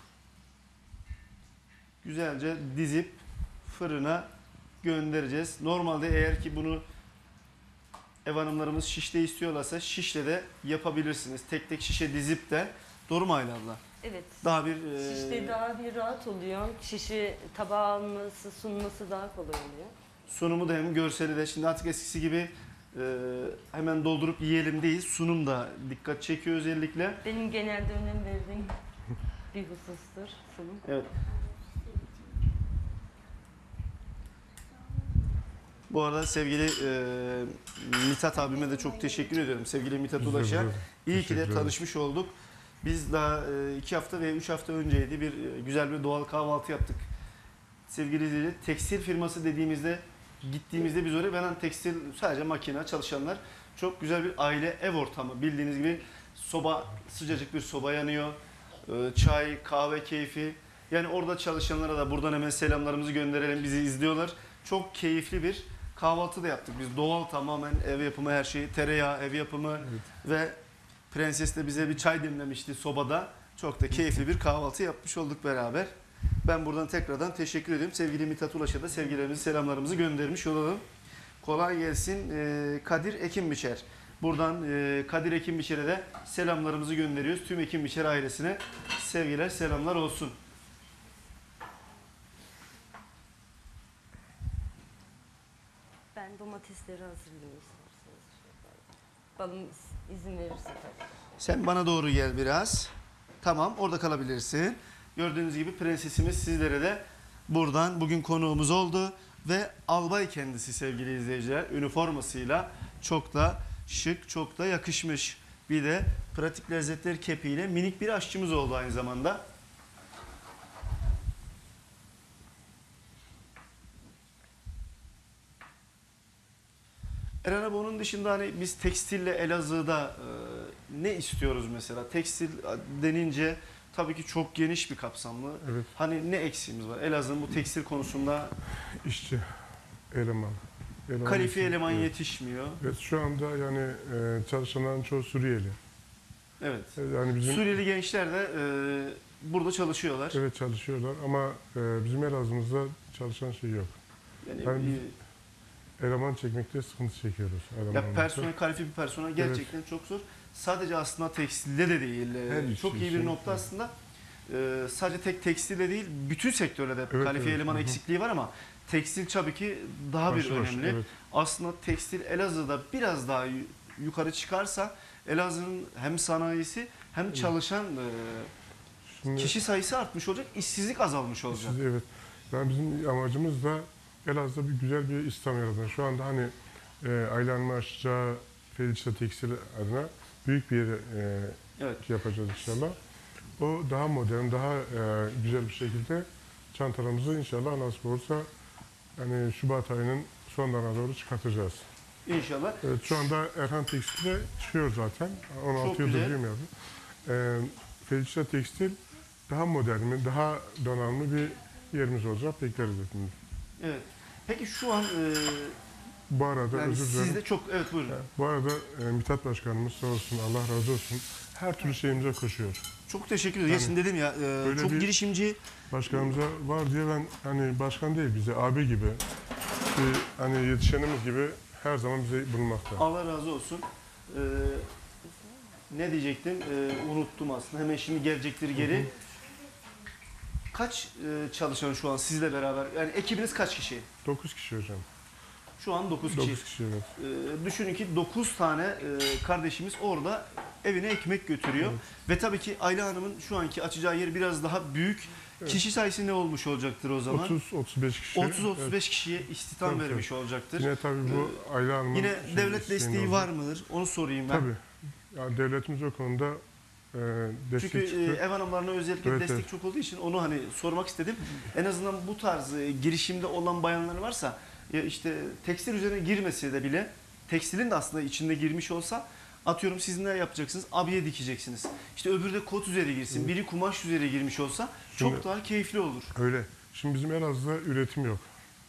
güzelce dizip fırına göndereceğiz. Normalde eğer ki bunu ev hanımlarımız şişte istiyorlarsa şişle de yapabilirsiniz. Tek tek şişe dizip de. Doğru mu Ayla abla? Evet. Daha bir Şişte daha bir rahat oluyor. Şişi tabağa alması, sunması daha kolay oluyor. sunumu da hem görseli de şimdi artık eskisi gibi hemen doldurup yiyelim değil. Sunum da dikkat çekiyor özellikle. Benim genelde önem verdiğim bir husustur sunum. Evet. Bu arada sevgili Mithat abime de çok teşekkür ediyorum. Sevgili Mithat Biz de Ulaş'a. burada İyi ki teşekkür de ederiz. tanışmış olduk. Biz daha 2 hafta veya 3 hafta önceydi bir güzel bir doğal kahvaltı yaptık. Sevgili izleyiciler, tekstil firması dediğimizde gittiğimizde biz oraya ben tekstil sadece makine çalışanlar çok güzel bir aile ev ortamı. Bildiğiniz gibi soba sıcacık bir soba yanıyor. Çay, kahve keyfi. Yani orada çalışanlara da buradan hemen selamlarımızı gönderelim. Bizi izliyorlar. Çok keyifli bir kahvaltı da yaptık. Biz doğal, tamamen ev yapımı her şeyi. Tereyağı, ev yapımı ve Prenses de bize bir çay demlemişti sobada. Çok da keyifli bir kahvaltı yapmış olduk beraber. Ben buradan tekrardan teşekkür ediyorum. Sevgili Mithat Ulaş'a da sevgilerimizi, selamlarımızı göndermiş olalım. Kolay gelsin Kadir Ekinbiçer. Buradan Kadir Ekinbiçer'e de selamlarımızı gönderiyoruz. Tüm Ekinbiçer ailesine sevgiler, selamlar olsun. Ben domatesleri hazırlayayım isterseniz. Balım izin verirse tabii. Sen bana doğru gel biraz. Tamam, orada kalabilirsin. Gördüğünüz gibi prensesimiz sizlere de buradan bugün konuğumuz oldu. Ve albay kendisi sevgili izleyiciler. Üniformasıyla çok da şık, çok da yakışmış. Bir de pratik lezzetler kepiyle minik bir aşçımız oldu aynı zamanda. Eren abi, onun dışında hani biz tekstille Elazığ'da ne istiyoruz mesela? Tekstil denince tabii ki çok geniş bir kapsamlı. Evet. Hani ne eksiğimiz var? Elazığ'ın bu tekstil konusunda İşçi, eleman. kalifiye eleman evet. yetişmiyor. Evet, şu anda yani çalışanların çoğu Suriyeli. Evet. Yani bizim Suriyeli gençler de burada çalışıyorlar. evet çalışıyorlar ama bizim Elazığ'ımızda çalışan şey yok. Yani biz eleman çekmekte sıkıntı çekiyoruz. ya personel, kalifiye bir personel gerçekten çok zor. Sadece aslında tekstilde de değil. Her Çok iyi bir için, nokta evet. aslında. Sadece tek tekstilde değil, bütün sektörde de Evet, kalifiye evet. eleman Hı hı. eksikliği var ama tekstil tabii ki daha bir Başlı başına, önemli. evet. Aslında tekstil Elazığ'da biraz daha yukarı çıkarsa Elazığ'ın hem sanayisi hem çalışan Şimdi kişi sayısı artmış olacak, işsizlik azalmış olacak. evet. Yani bizim amacımız da Elazığ'da bir güzel bir İslam yaratmak. Şu anda hani Ayla Hanım'ı açacağı Felişte Tekstil adına büyük bir yer Evet. yapacağız inşallah. O daha modern, daha güzel bir şekilde çantalarımızı inşallah nasip olursa yani Şubat ayının sonlarına doğru çıkartacağız. İnşallah. Evet, şu anda Erhan Tekstil'e çıkıyor zaten. 16 Çok yıldır güzel. bilmiyorum. Felişte Tekstil daha modern, daha donanımlı bir yerimiz olacak. Bekleriz hepimiz. Evet. Peki şu an Bu arada yani özür dilerim. sizde çok, evet buyurun. Bu arada Mithat Başkanımız sağ olsun, Allah razı olsun. Her türlü şeyimize koşuyor. Çok teşekkür ederim. Ya Yani şimdi dedim ya çok bir- girişimci. Başkanımıza var diye ben hani başkan değil bize abi gibi, bir, hani yetişenimiz gibi her zaman bize bulunmakta. Allah razı olsun. Ne diyecektim? Unuttum aslında. Hemen şimdi gelecektir geri. Kaç çalışan şu an sizle beraber? Yani ekibiniz kaç kişi? 9 kişi hocam. Şu an 9 kişi. 9 kişi evet. Düşünün ki 9 tane kardeşimiz orada evine ekmek götürüyor. Ve tabii ki Ayla Hanım'ın şu anki açacağı yer biraz daha büyük. Evet. Kişi sayısı ne olmuş olacaktır o zaman? 30-35 kişi. 30-35 Evet. kişiye istihdam Tabii, vermiş olacaktır. Yine tabii bu Ayla Hanım'ın Yine devlet isteğinde desteği oldu. var mıdır? Onu sorayım ben. Tabii. Yani devletimiz o konuda destek Çünkü çıktı. ev hanımlarına özellikle Evet, destek evet. çok olduğu için onu hani sormak istedim. En azından bu tarz girişimde olan bayanlar varsa ya işte tekstil üzerine girmese de bile tekstilin de aslında içinde girmiş olsa atıyorum siz ne yapacaksınız? Abiye dikeceksiniz. İşte öbürü de kot üzeri girsin. Biri kumaş üzeri girmiş olsa çok Şimdi- daha keyifli olur. Öyle. Şimdi bizim Elazığ'da üretim yok.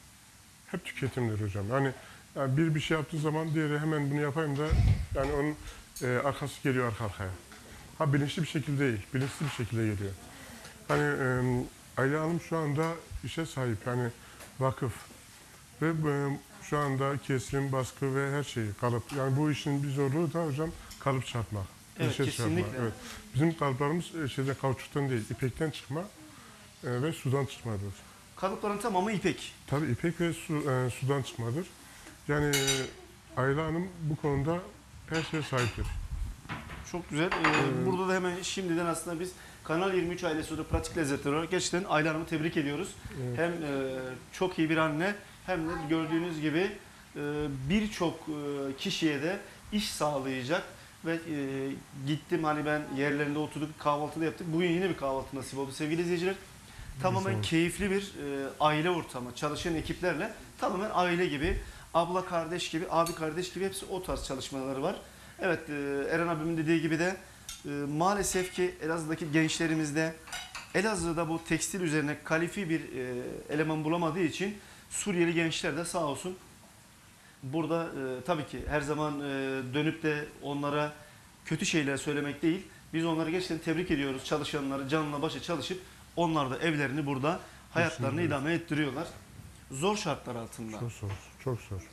Hep tüketimdir hocam. Yani bir şey yaptığı zaman diğeri hemen bunu yapayım da yani onun arkası geliyor arka arkaya. Ha bilinçli bir şekilde değil, bilinçli bir şekilde geliyor. Hani Ayla Hanım şu anda işe sahip, yani vakıf ve şu anda kesim, baskı ve her şeyi kalıp. Yani bu işin bir zorluğu da hocam kalıp çarpmak. Evet, işe kesinlikle. çarpmak, evet. Bizim kalıplarımız kauçuktan değil, ipekten çıkma ve sudan çıkmadır. Kalıpların tamamı ipek. Tabii ipek ve sudan çıkmadır. Yani Ayla Hanım bu konuda her şeye sahiptir. Çok güzel. Burada da hemen şimdiden aslında biz Kanal 23 ailesi olarak pratik lezzetler olarak gerçekten Ayla Hanım'ı tebrik ediyoruz. Evet. Hem çok iyi bir anne hem de gördüğünüz gibi birçok kişiye de iş sağlayacak ve gittim hani ben yerlerinde oturduk kahvaltıda yaptık. Bugün yine bir kahvaltı nasip oldu sevgili izleyiciler. Tamamen Güzel. keyifli bir aile ortamı, çalışan ekiplerle tamamen aile gibi, abla kardeş gibi, abi kardeş gibi hepsi o tarz çalışmaları var. Evet, Eren abimin dediği gibi de maalesef ki Elazığ'daki gençlerimizde Elazığ'da bu tekstil üzerine kalifi bir eleman bulamadığı için Suriyeli gençler de sağ olsun burada tabii ki her zaman dönüp de onlara kötü şeyler söylemek değil. Biz onları gerçekten tebrik ediyoruz. Çalışanları canla başa çalışıp onlar da evlerini burada hayatlarını Kesinlikle. idame ettiriyorlar. Zor şartlar altında. Çok zor, çok zor.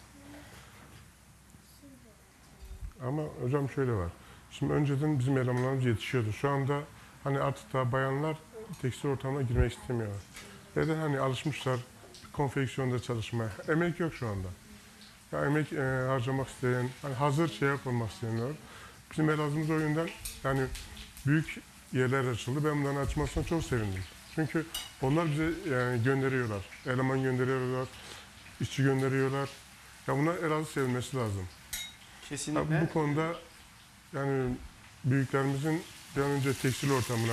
Ama hocam şöyle var. Şimdi önceden bizim elemanlarımız yetişiyordu. Şu anda hani artık da bayanlar tekstil ortamına girmek istemiyorlar. Neden? Hani alışmışlar konfeksiyonda çalışmaya. Emek yok şu anda. Ya emek harcamak isteyen, hani hazır şeye konmak isteyenler. Bizim Elazığ'ımız o yüzden yani büyük yerler açıldı. Ben bunların açmasına çok sevindim. Çünkü onlar bize yani gönderiyorlar. Eleman gönderiyorlar, işçi gönderiyorlar. Ya buna Elazığ sevilmesi lazım. Kesinlikle. Ya bu konuda yani büyüklerimizin bir an önce tekstil ortamına,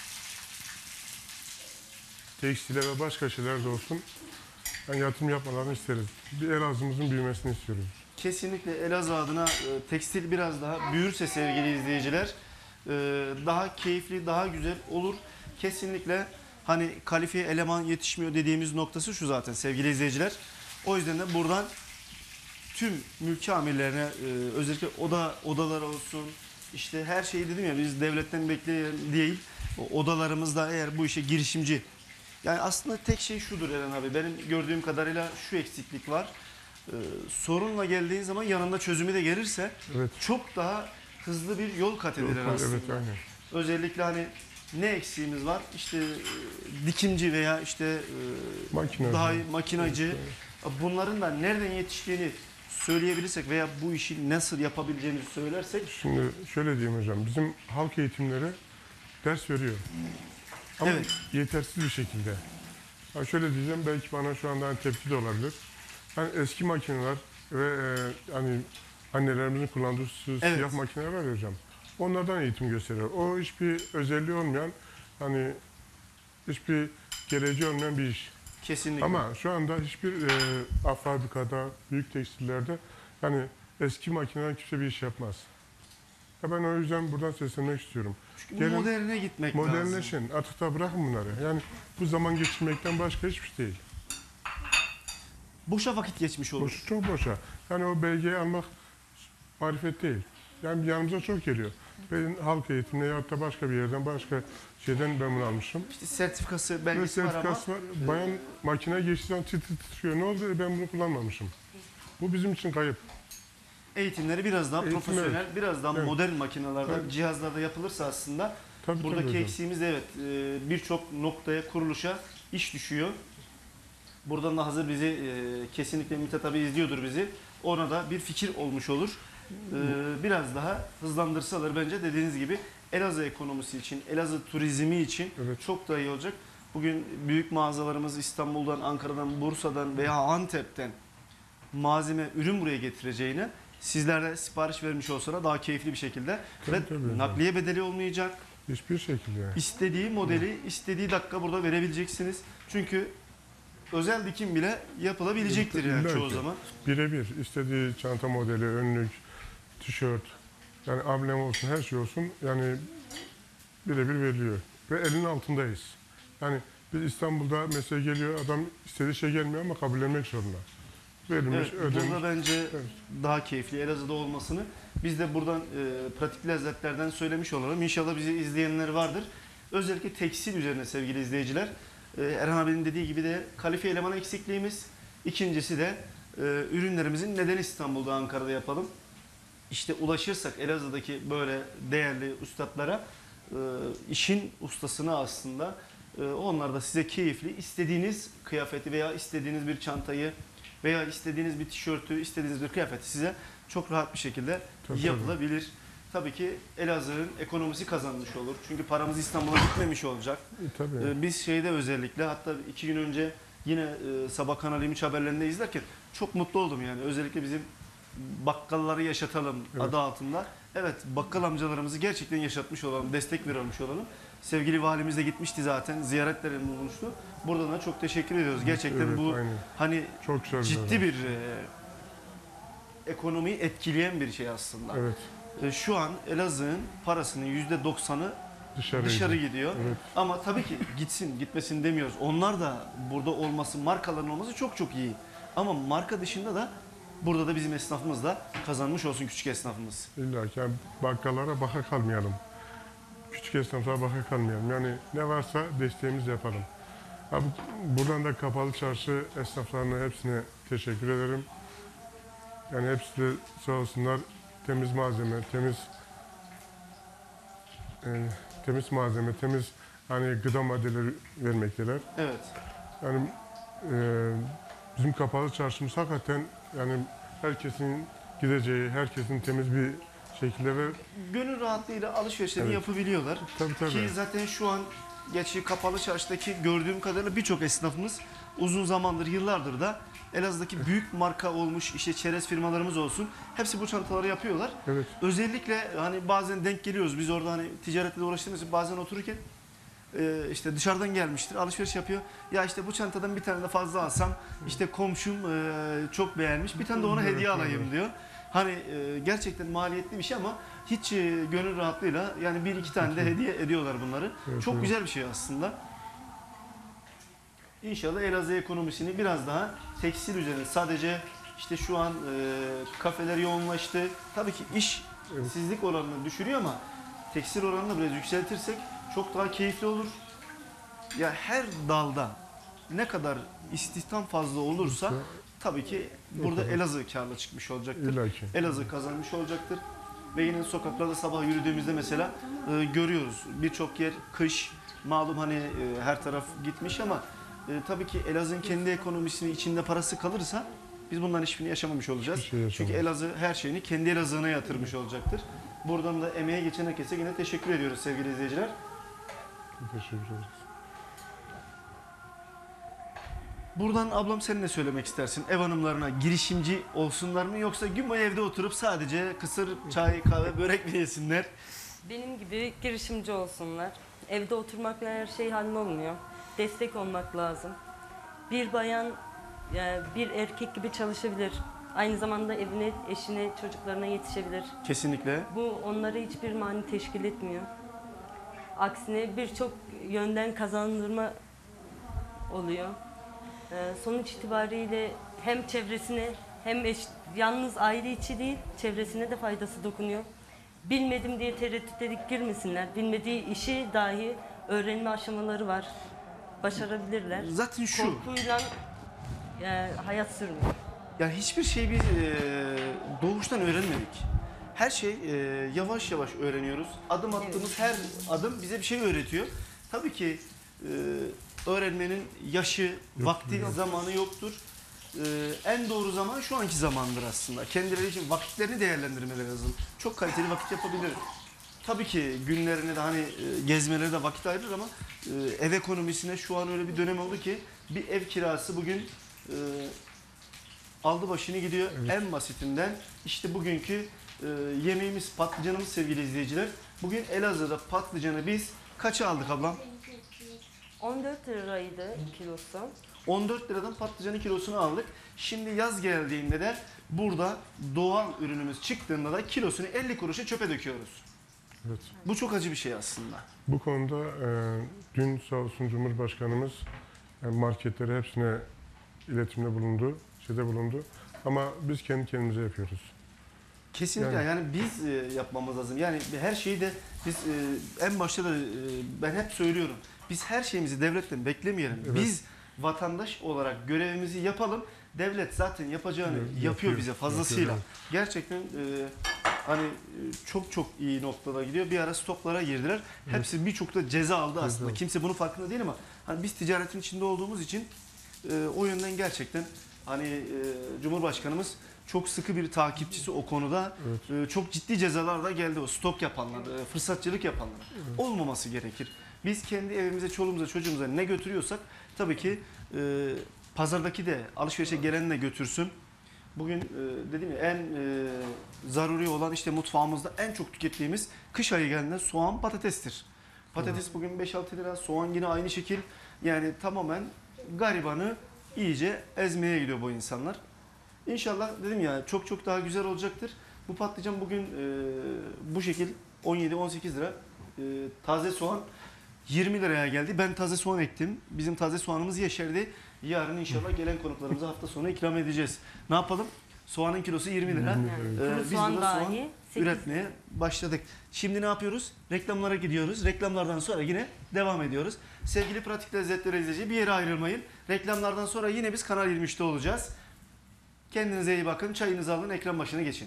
tekstile ve başka şeyler de olsun yani yatırım yapmalarını isteriz. Bir Elazığ'ımızın büyümesini istiyoruz. Kesinlikle Elazığ adına tekstil biraz daha büyürse sevgili izleyiciler daha keyifli, daha güzel olur. Kesinlikle hani kalifiye eleman yetişmiyor dediğimiz noktası şu zaten sevgili izleyiciler. O yüzden de buradan tüm mülki amirlerine özellikle odalar olsun işte her şeyi dedim ya biz devletten bekleyen değil odalarımızda eğer bu işe girişimci yani aslında tek şey şudur Eren abi benim gördüğüm kadarıyla şu eksiklik var. Sorunla geldiğin zaman yanında çözümü de gelirse Evet. çok daha hızlı bir yol kat edilir aslında. Evet, aynen. Özellikle hani ne eksiğimiz var? İşte dikimci veya işte Makinacı. daha iyi makinacı. Bunların da nereden yetiştiğini söyleyebilirsek veya bu işi nasıl yapabileceğimizi söylersek Şimdi şöyle diyeyim hocam, bizim halk eğitimleri ders veriyor. Ama Evet. yetersiz bir şekilde. Ha şöyle diyeceğim, belki bana şu anda tepki de olabilir. Yani eski makineler ve hani annelerimizin kullandığı Evet. siyah makineler var ya hocam. Onlardan eğitim gösteriyor. O hiçbir özelliği olmayan, hani hiçbir geleceği olmayan bir iş. kesinlikle. Ama şu anda hiçbir fabrikada, büyük tekstillerde yani eski makineden kimse bir iş yapmaz. Ya ben o yüzden buradan seslenmek istiyorum. Çünkü gelin, moderne gitmek lazım. Modernleşin, atıkta bırakın bunları. Yani bu zaman geçirmekten başka hiçbir şey değil. Boşa vakit geçmiş olur. Boş, çok boşa. Yani o belgeyi almak marifet değil. Yani yanımıza çok geliyor. Ben halk eğitimine ya da başka bir yerden, başka şeyden ben bunu almışım. İşte sertifikası, Ve belgesi var ama sertifikası var. Bayan makine geçtiği zaman titriyor. Ne oldu? Ben bunu kullanmamışım. Bu bizim için kayıp. eğitimleri biraz daha Eğitim, profesyonel, biraz daha Evet. modern makinelerden, Evet. cihazlarda yapılırsa aslında Tabii, buradaki tabii hocam. eksiğimiz de evet birçok noktaya, kuruluşa iş düşüyor. Buradan da hazır bizi kesinlikle Mithat abi izliyordur bizi. Ona da bir fikir olmuş olur. Biraz daha hızlandırsalar bence dediğiniz gibi Elazığ ekonomisi için, Elazığ turizmi için Evet. çok daha iyi olacak. Bugün büyük mağazalarımız İstanbul'dan, Ankara'dan, Bursa'dan veya Antep'ten malzeme, ürün buraya getireceğine sizlere sipariş vermiş olsalar daha keyifli bir şekilde Tabii, ve tabii. nakliye bedeli olmayacak. Hiçbir şekilde. İstediği modeli istediği dakika burada verebileceksiniz. Çünkü özel dikim bile yapılabilecektir yani İlla çoğu ki. zaman. Birebir istediği çanta modeli, önlük, tişört, yani amblem olsun, her şey olsun yani birebir veriliyor. Ve elin altındayız. Yani biz İstanbul'da mesela geliyor adam istediği şey gelmiyor ama kabullenmek zorunda. Verilmiş, Evet, ödemiş. burada bence Evet. daha keyifli Elazığ'da olmasını biz de buradan pratik lezzetlerden söylemiş olalım. İnşallah bizi izleyenler vardır. Özellikle tekstil üzerine sevgili izleyiciler. Erhan abinin dediği gibi de kalifiye eleman eksikliğimiz. İkincisi de ürünlerimizin neden İstanbul'da, Ankara'da yapalım? İşte ulaşırsak Elazığ'daki böyle değerli üstadlara işin ustasını aslında onlar da size keyifli istediğiniz kıyafeti veya istediğiniz bir çantayı veya istediğiniz bir tişörtü, istediğiniz bir kıyafeti size çok rahat bir şekilde Tabii, yapılabilir. Tabii ki Elazığ'ın ekonomisi kazanmış olur. Çünkü paramız İstanbul'a gitmemiş olacak. Tabii. Biz şeyde özellikle hatta 2 gün önce yine Sabah Kanal 23 haberlerinde izlerken çok mutlu oldum yani. Özellikle bizim bakkalları yaşatalım Evet. adı altında. Evet bakkal amcalarımızı gerçekten yaşatmış olalım, destek vermiş olalım. Sevgili valimiz de gitmişti zaten, ziyaretlerinde bulunmuştu. Buradan da çok teşekkür ediyoruz. Gerçekten Evet, bu aynen. hani Çok güzel ciddi haber. bir ekonomiyi etkileyen bir şey aslında. Evet. Şu an Elazığ'ın parasının %90'ı dışarı gidiyor. Evet. Ama tabii ki gitsin, gitmesin demiyoruz. Onlar da burada olması, markaların olması çok çok iyi. Ama marka dışında da burada da bizim esnafımız da kazanmış olsun, küçük esnafımız. İlla ki yani bakkallara baka kalmayalım. Küçük esnaflara baka kalmayalım. Yani ne varsa desteğimizi yapalım. Abi, buradan da Kapalı Çarşı esnaflarına hepsine teşekkür ederim. Yani hepsi de sağ olsunlar temiz malzeme, temiz malzeme, temiz hani gıda maddeleri vermekteler. Evet. Yani bizim Kapalı Çarşımız hakikaten yani herkesin gideceği, herkesin temiz bir şekilde ve Gönül rahatlığıyla alışverişlerini Evet. yapabiliyorlar. tabii. Ki zaten şu an geçi Kapalı Çarşı'daki gördüğüm kadarıyla birçok esnafımız uzun zamandır, yıllardır da Elazığ'daki büyük marka olmuş işte çerez firmalarımız olsun. Hepsi bu çantaları yapıyorlar. Evet. Özellikle hani bazen denk geliyoruz. Biz orada hani ticaretle uğraştığımız için bazen otururken işte dışarıdan gelmiştir, alışveriş yapıyor. Ya işte bu çantadan bir tane de fazla alsam işte komşum çok beğenmiş. Bir tane de ona hediye alayım diyor. Hani gerçekten maliyetli bir şey ama hiç gönül rahatlığıyla yani bir iki tane de hediye ediyorlar bunları. Evet, Çok evet. güzel bir şey aslında. İnşallah Elazığ ekonomisini biraz daha tekstil üzerine sadece işte şu an kafeler yoğunlaştı. Tabii ki işsizlik oranını düşürüyor ama tekstil oranını biraz yükseltirsek çok daha keyifli olur. Ya her dalda ne kadar istihdam fazla olursa tabii ki burada Elazığ karlı çıkmış olacaktır. İlla ki. Elazığ kazanmış olacaktır. Ve yine sokaklarda sabah yürüdüğümüzde mesela görüyoruz. Birçok yer kış, malum hani her taraf gitmiş ama tabii ki Elazığ'ın kendi ekonomisinin içinde parası kalırsa biz bundan hiçbirini yaşamamış olacağız. Hiçbir şey Çünkü yaşamayız. Elazığ her şeyini kendi Elazığ'ına yatırmış olacaktır. Buradan da emeğe geçen herkese yine teşekkür ediyoruz sevgili izleyiciler. Teşekkür ederiz. Buradan ablam sen ne söylemek istersin? Ev hanımlarına girişimci olsunlar mı yoksa gün boyu evde oturup sadece kısır, çay, kahve, börek mi yesinler? Benim gibi girişimci olsunlar. Evde oturmakla her şey hallolmuyor. Destek olmak lazım. Bir bayan bir erkek gibi çalışabilir. Aynı zamanda evine, eşine, çocuklarına yetişebilir. Kesinlikle. Bu onlara hiçbir mani teşkil etmiyor. Aksine birçok yönden kazandırma oluyor. Sonuç itibariyle hem çevresine hem yalnız aile içi değil çevresine de faydası dokunuyor. Bilmedim diye tereddüt edip girmesinler. Bilmediği işi dahi öğrenme aşamaları var. Başarabilirler. Zaten şu. Korkuyla hayat sürmüyor. Yani hiçbir şeyi biz doğuştan öğrenmedik. Her şey yavaş yavaş öğreniyoruz. Adım attığımız her adım bize bir şey öğretiyor. Tabii ki öğrenmenin yaşı, vakti, zamanı yoktur. En doğru zaman şu anki zamandır aslında. Kendileri için vakitlerini değerlendirmeleri lazım. Çok kaliteli vakit yapabilir. Tabii ki günlerine de hani gezmeleri de vakit ayırır ama ev ekonomisine şu an öyle bir dönem oldu ki bir ev kirası bugün aldı başını gidiyor. Evet. En basitinden işte bugünkü yemeğimiz patlıcanımız sevgili izleyiciler. Bugün Elazığ'da patlıcanı biz kaça aldık ablam? 14 liraydı kilosu. 14 liradan patlıcanın kilosunu aldık. Şimdi yaz geldiğinde de burada doğal ürünümüz çıktığında da kilosunu 50 kuruşa çöpe döküyoruz. Evet. Bu çok acı bir şey aslında. Bu konuda dün sağ olsun Cumhurbaşkanımız marketlere hepsine iletimde bulundu. Ama biz kendi kendimize yapıyoruz. Kesinlikle yani biz yapmamız lazım. Yani her şeyi de biz en başta da ben hep söylüyorum. Biz her şeyimizi devletten beklemeyelim. Evet. Biz vatandaş olarak görevimizi yapalım. Devlet zaten yapacağını yapıyor bize fazlasıyla. Yapıyor, Gerçekten hani çok çok iyi noktada gidiyor. Bir ara stoklara girdiler. Hepsi birçok da ceza aldı aslında. aldı. Kimse bunun farkında değil ama hani biz ticaretin içinde olduğumuz için o yönden gerçekten hani Cumhurbaşkanımız çok sıkı bir takipçisi o konuda. Çok ciddi cezalar da geldi o stok yapanlar, fırsatçılık yapanlar. Olmaması gerekir. Biz kendi evimize, çoluğumuza, çocuğumuza ne götürüyorsak tabii ki pazardaki de alışverişe gelen de götürsün. Bugün dediğim ya en zaruri olan işte mutfağımızda en çok tükettiğimiz kış ayı geldiğinde soğan, patatestir. Patates bugün 5-6 lira, soğan yine aynı şekil. Yani tamamen garibanı iyice ezmeye gidiyor bu insanlar. İnşallah dedim ya çok çok daha güzel olacaktır. Bu patlıcan bugün bu şekil 17-18 lira taze soğan 20 liraya geldi. Ben taze soğan ektim. Bizim taze soğanımız yeşerdi. Yarın inşallah gelen konuklarımıza hafta sonu ikram edeceğiz. Ne yapalım? Soğanın kilosu 20 lira. Yani kuru Biz soğan burada soğan dahi 8 üretmeye başladık. Şimdi ne yapıyoruz? Reklamlara gidiyoruz. Reklamlardan sonra yine devam ediyoruz. Sevgili Pratik Lezzetler izleyici, bir yere ayrılmayın. Reklamlardan sonra yine biz Kanal 23'te olacağız. Kendinize iyi bakın. Çayınızı alın. Ekran başına geçin.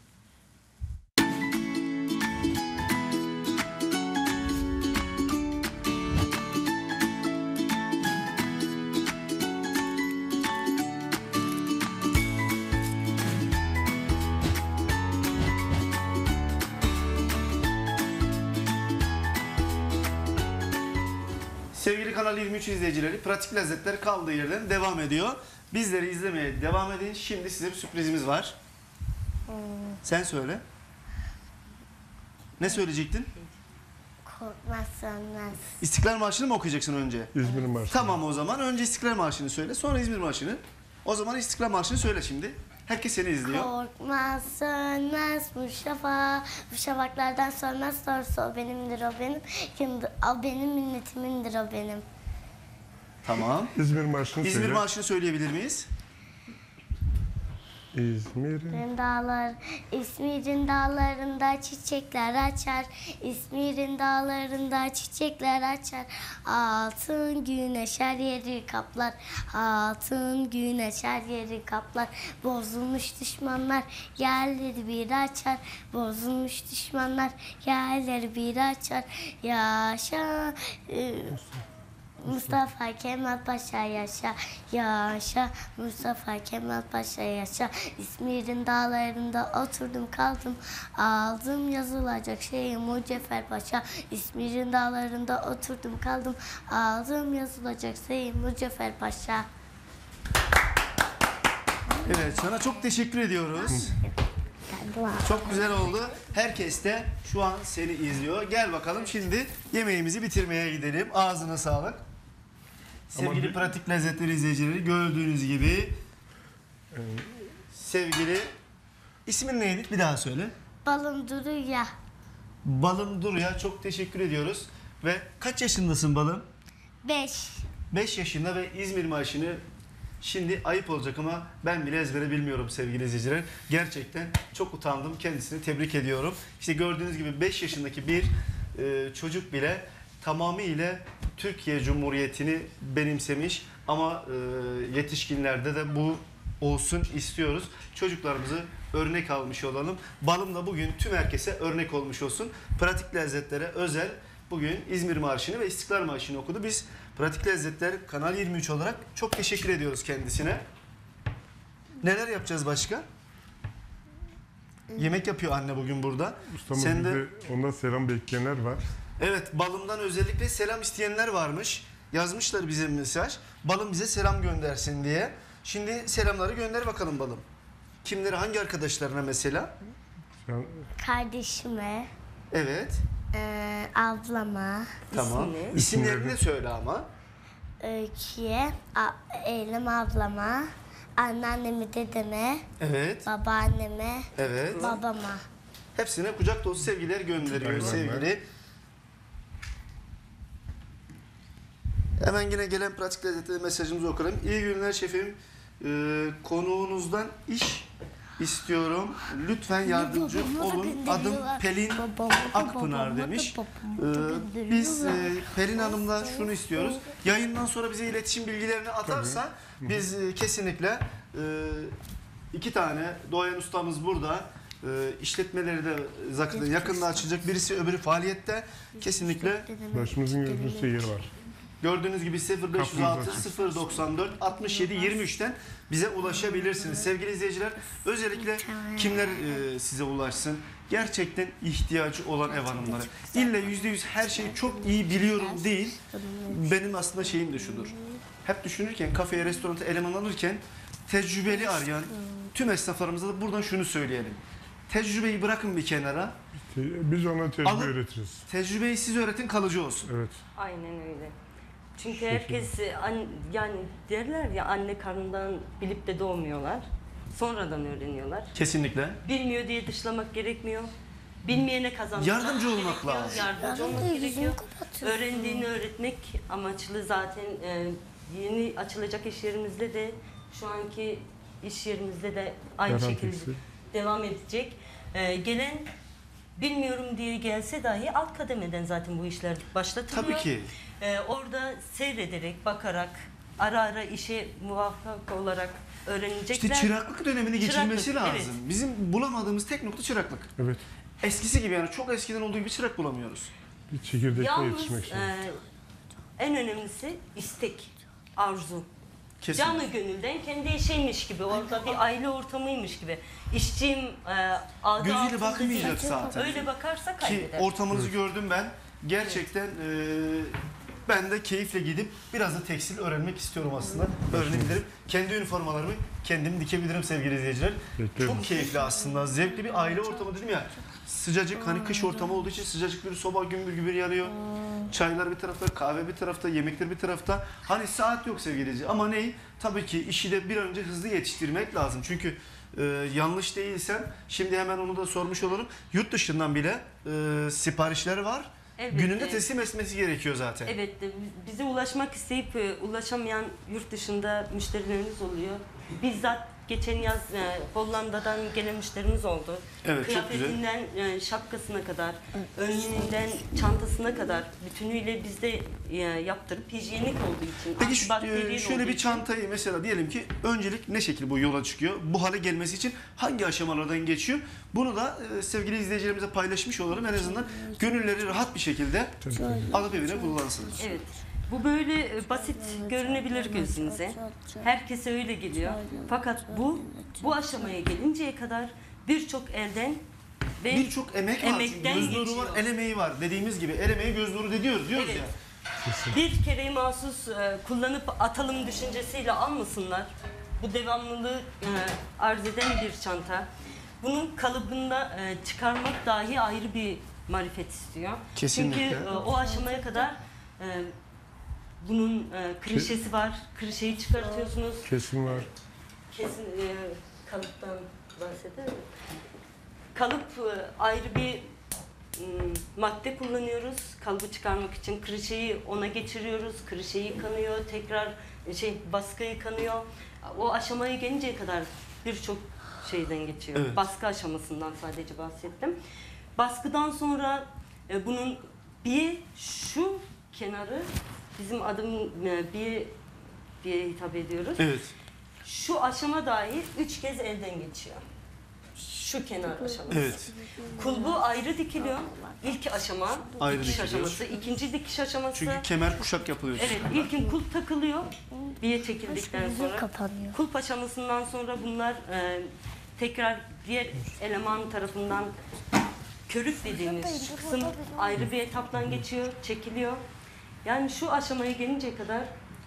Sevgili Kanal 23 izleyicileri, Pratik Lezzetler kaldığı yerden devam ediyor. Bizleri izlemeye devam edin. Şimdi size bir sürprizimiz var. Sen söyle. Ne söyleyecektin? Korkmaz sönmez. İstiklal Marşı'nı mı okuyacaksın önce? İzmir'in marşı. Tamam, o zaman önce İstiklal Marşı'nı söyle, sonra İzmir Marşı'nı. O zaman İstiklal Marşı'nı söyle şimdi. Herkes seni izliyor. Korkmaz sönmez bu şafak. Bu şafaklardan sönmez doğrusu o benimdir o benim. O benim milletimindir o benim. Tamam. İzmir marşını İzmir söyle. Marşı'nı söyleyebilir miyiz? İzmir'in İzmir'in dağlarında çiçekler açar. İzmir'in dağlarında çiçekler açar. Altın güneş her yeri kaplar. Altın güneş her yeri kaplar. Bozulmuş düşmanlar yerleri bir açar. Bozulmuş düşmanlar yerleri bir açar. Yaşa Mustafa Kemal Paşa yaşa, yaşa Mustafa Kemal Paşa yaşa. İzmir'in dağlarında oturdum kaldım, aldım yazılacak şeyim Mucefer Paşa. İzmir'in dağlarında oturdum kaldım, aldım yazılacak şeyim Mucefer Paşa. Evet, sana çok teşekkür ediyoruz. Çok güzel oldu. Herkes de şu an seni izliyor. Gel bakalım şimdi yemeğimizi bitirmeye gidelim. Ağzına sağlık. Sevgili bir- Pratik Lezzetler izleyicileri, gördüğünüz gibi sevgili ismin neydi? Bir daha söyle. Balım duruyor. Balım Duru'ya çok teşekkür ediyoruz. Ve kaç yaşındasın Balım? 5. 5 yaşında ve İzmir Marşı'nı şimdi ayıp olacak ama ben bile ezbere bilmiyorum sevgili izleyiciler. Gerçekten çok utandım. Kendisini tebrik ediyorum. İşte gördüğünüz gibi 5 yaşındaki bir çocuk bile tamamıyla Türkiye Cumhuriyeti'ni benimsemiş ama yetişkinlerde de bu olsun istiyoruz. Çocuklarımızı örnek almış olalım. Balım da bugün tüm herkese örnek olmuş olsun. Pratik lezzetlere özel bugün İzmir Marşı'nı ve İstiklal Marşı'nı okudu. Biz Pratik Lezzetler Kanal 23 olarak çok teşekkür ediyoruz kendisine. Neler yapacağız başka? Yemek yapıyor anne bugün burada. ustamız Sen de bize ondan selam bekleyenler var. evet, Balım'dan özellikle selam isteyenler varmış. Yazmışlar bize mesaj. Balım bize selam göndersin diye. Şimdi selamları gönder bakalım Balım. Kimlere, hangi arkadaşlarına mesela? Şu an Kardeşime, Evet. ablama, Tamam. İsimli. İsimlerini söyle ama. Öykü'ye, Eylem ablama, anneanneme, dedeme, Evet. babaanneme, Evet. babama. Hepsine kucak dolusu sevgiler gönderiyor Aynen. sevgili. Hemen yine gelen pratik lezzetli mesajımızı okuyalım. İyi günler şefim. Konuğunuzdan iş istiyorum. Lütfen yardımcı olun. Adım Pelin Akpınar demiş. Biz Pelin Hanım'la şunu istiyoruz. Yayından sonra bize iletişim bilgilerini atarsa biz kesinlikle 2 tane doğayan ustamız burada. İşletmeleri de zaten yakında açılacak. Birisi öbürü faaliyette. Kesinlikle başımızın gözümüzde yer var. gördüğünüz gibi 0506 094 67 23'ten bize ulaşabilirsiniz. Sevgili izleyiciler, özellikle kimler size ulaşsın? Gerçekten ihtiyacı olan ev hanımları. İlle %100 her şeyi çok iyi biliyorum değil. Benim aslında şeyim de şudur. Hep düşünürken, kafeye, restoranta eleman alırken tecrübeli arayan tüm esnaflarımıza da buradan şunu söyleyelim. Tecrübeyi bırakın bir kenara. Biz ona tecrübe Alın. öğretiriz. Tecrübeyi siz öğretin, kalıcı olsun. Evet. Aynen öyle. Çünkü herkes yani derler ya, anne karnından bilip de doğmuyorlar. Sonradan öğreniyorlar. Kesinlikle. Bilmiyor diye dışlamak gerekmiyor. bilmeyene kazandırmak Yardımcı olmak gerekiyor, lazım. Yardımcı olmak Yüzünü gerekiyor. kapatıyorsun. Öğrendiğini öğretmek amaçlı zaten yeni açılacak iş yerimizde de şu anki iş yerimizde de aynı Garanti şekilde eksik. devam edecek. Gelen bilmiyorum diye gelse dahi alt kademeden zaten bu işler başlatılıyor. Tabii ki. Orada seyrederek, bakarak, ara ara işe muvaffak olarak öğrenecekler. İşte çıraklık dönemini geçirmesi Çıraklık, evet. lazım. Bizim bulamadığımız tek nokta çıraklık. Evet. Eskisi gibi yani çok eskiden olduğu gibi çırak bulamıyoruz. Bir çekirdekle Yalnız yetişmek için. en önemlisi istek, arzu. Kesin. Canı gönülden kendi işiymiş gibi, orada bir aile ortamıymış gibi. İşçiyim adı Gözüyle altında bakmayacak değil. zaten. Öyle bakarsa Ki kaybeder. ortamınızı gördüm ben. Gerçekten ben de keyifle gidip biraz da tekstil öğrenmek istiyorum aslında. Öğrenebilirim. Kendi üniformalarımı kendim dikebilirim sevgili izleyiciler. Bekliyorum. Çok keyifli aslında. Zevkli bir aile ortamı dedim ya. Sıcacık hani kış ortamı olduğu için sıcacık bir soba gümbür gümbür yanıyor. Çaylar bir tarafta, kahve bir tarafta, yemekler bir tarafta. Hani saat yok sevgili izleyiciler. Ama ne? Tabii ki işi de bir an önce hızlı yetiştirmek lazım. Çünkü yanlış değilsem şimdi hemen onu da sormuş olurum. Yurt dışından bile siparişler var. Evet, Gününde evet. teslim etmesi gerekiyor zaten. Evet, bize ulaşmak isteyip ulaşamayan yurt dışında müşterilerimiz oluyor. Bizzat geçen yaz Hollanda'dan gelen müşterimiz oldu. Evet, çok güzel. Kıyafetinden şapkasına kadar, önlüğünden çantasına kadar bütünüyle bizde yaptırıp hijyenik olduğu için, Peki antibakteriyel şöyle olduğu bir için- çantayı mesela diyelim ki öncelik ne şekilde bu yola çıkıyor? Bu hale gelmesi için hangi aşamalardan geçiyor? Bunu da sevgili izleyicilerimize paylaşmış olalım. En azından gönülleri rahat bir şekilde alıp evine kullansın. Evet. Bu böyle basit görünebilir gözünüze. Herkese öyle geliyor. Fakat bu aşamaya gelinceye kadar birçok elden ve Birçok emek var. emekten Göz nuru geçiyor. var, el emeği var. Dediğimiz gibi el emeği göz nuru diyoruz Evet. ya. Bir kere mahsus kullanıp atalım düşüncesiyle almasınlar. Bu devamlılığı arz eden bir çanta. Bunun kalıbında çıkarmak dahi ayrı bir marifet istiyor. Kesinlikle. Çünkü o aşamaya kadar bunun krişesi var. Krişeyi çıkartıyorsunuz. Kesim var. Kesin kalıptan bahsedelim. Kalıp ayrı bir madde kullanıyoruz. Kalıbı çıkarmak için krişeyi ona geçiriyoruz. Krişe yıkanıyor, tekrar baskı yıkanıyor. O aşamaya gelinceye kadar birçok şeyden geçiyor. Evet. Baskı aşamasından sadece bahsettim. Baskıdan sonra bunun bir şu kenarı bizim adım bir diye hitap ediyoruz. Evet. Şu aşama dahi 3 kez elden geçiyor. Şu kenar aşaması. Evet. Kulbu ayrı dikiliyor. İlk aşama, Ayrı dikiş dikiliyor. aşaması, ikinci dikiş aşaması. Çünkü kemer kuşak yapılıyor. Evet, ilkin kulp takılıyor. Bir çekildikten Yüzü sonra. kapanıyor. Kulp aşamasından sonra bunlar tekrar diğer eleman tarafından körük dediğimiz kısım ayrı bir etaptan geçiyor, çekiliyor. Yani şu aşamaya gelinceye kadar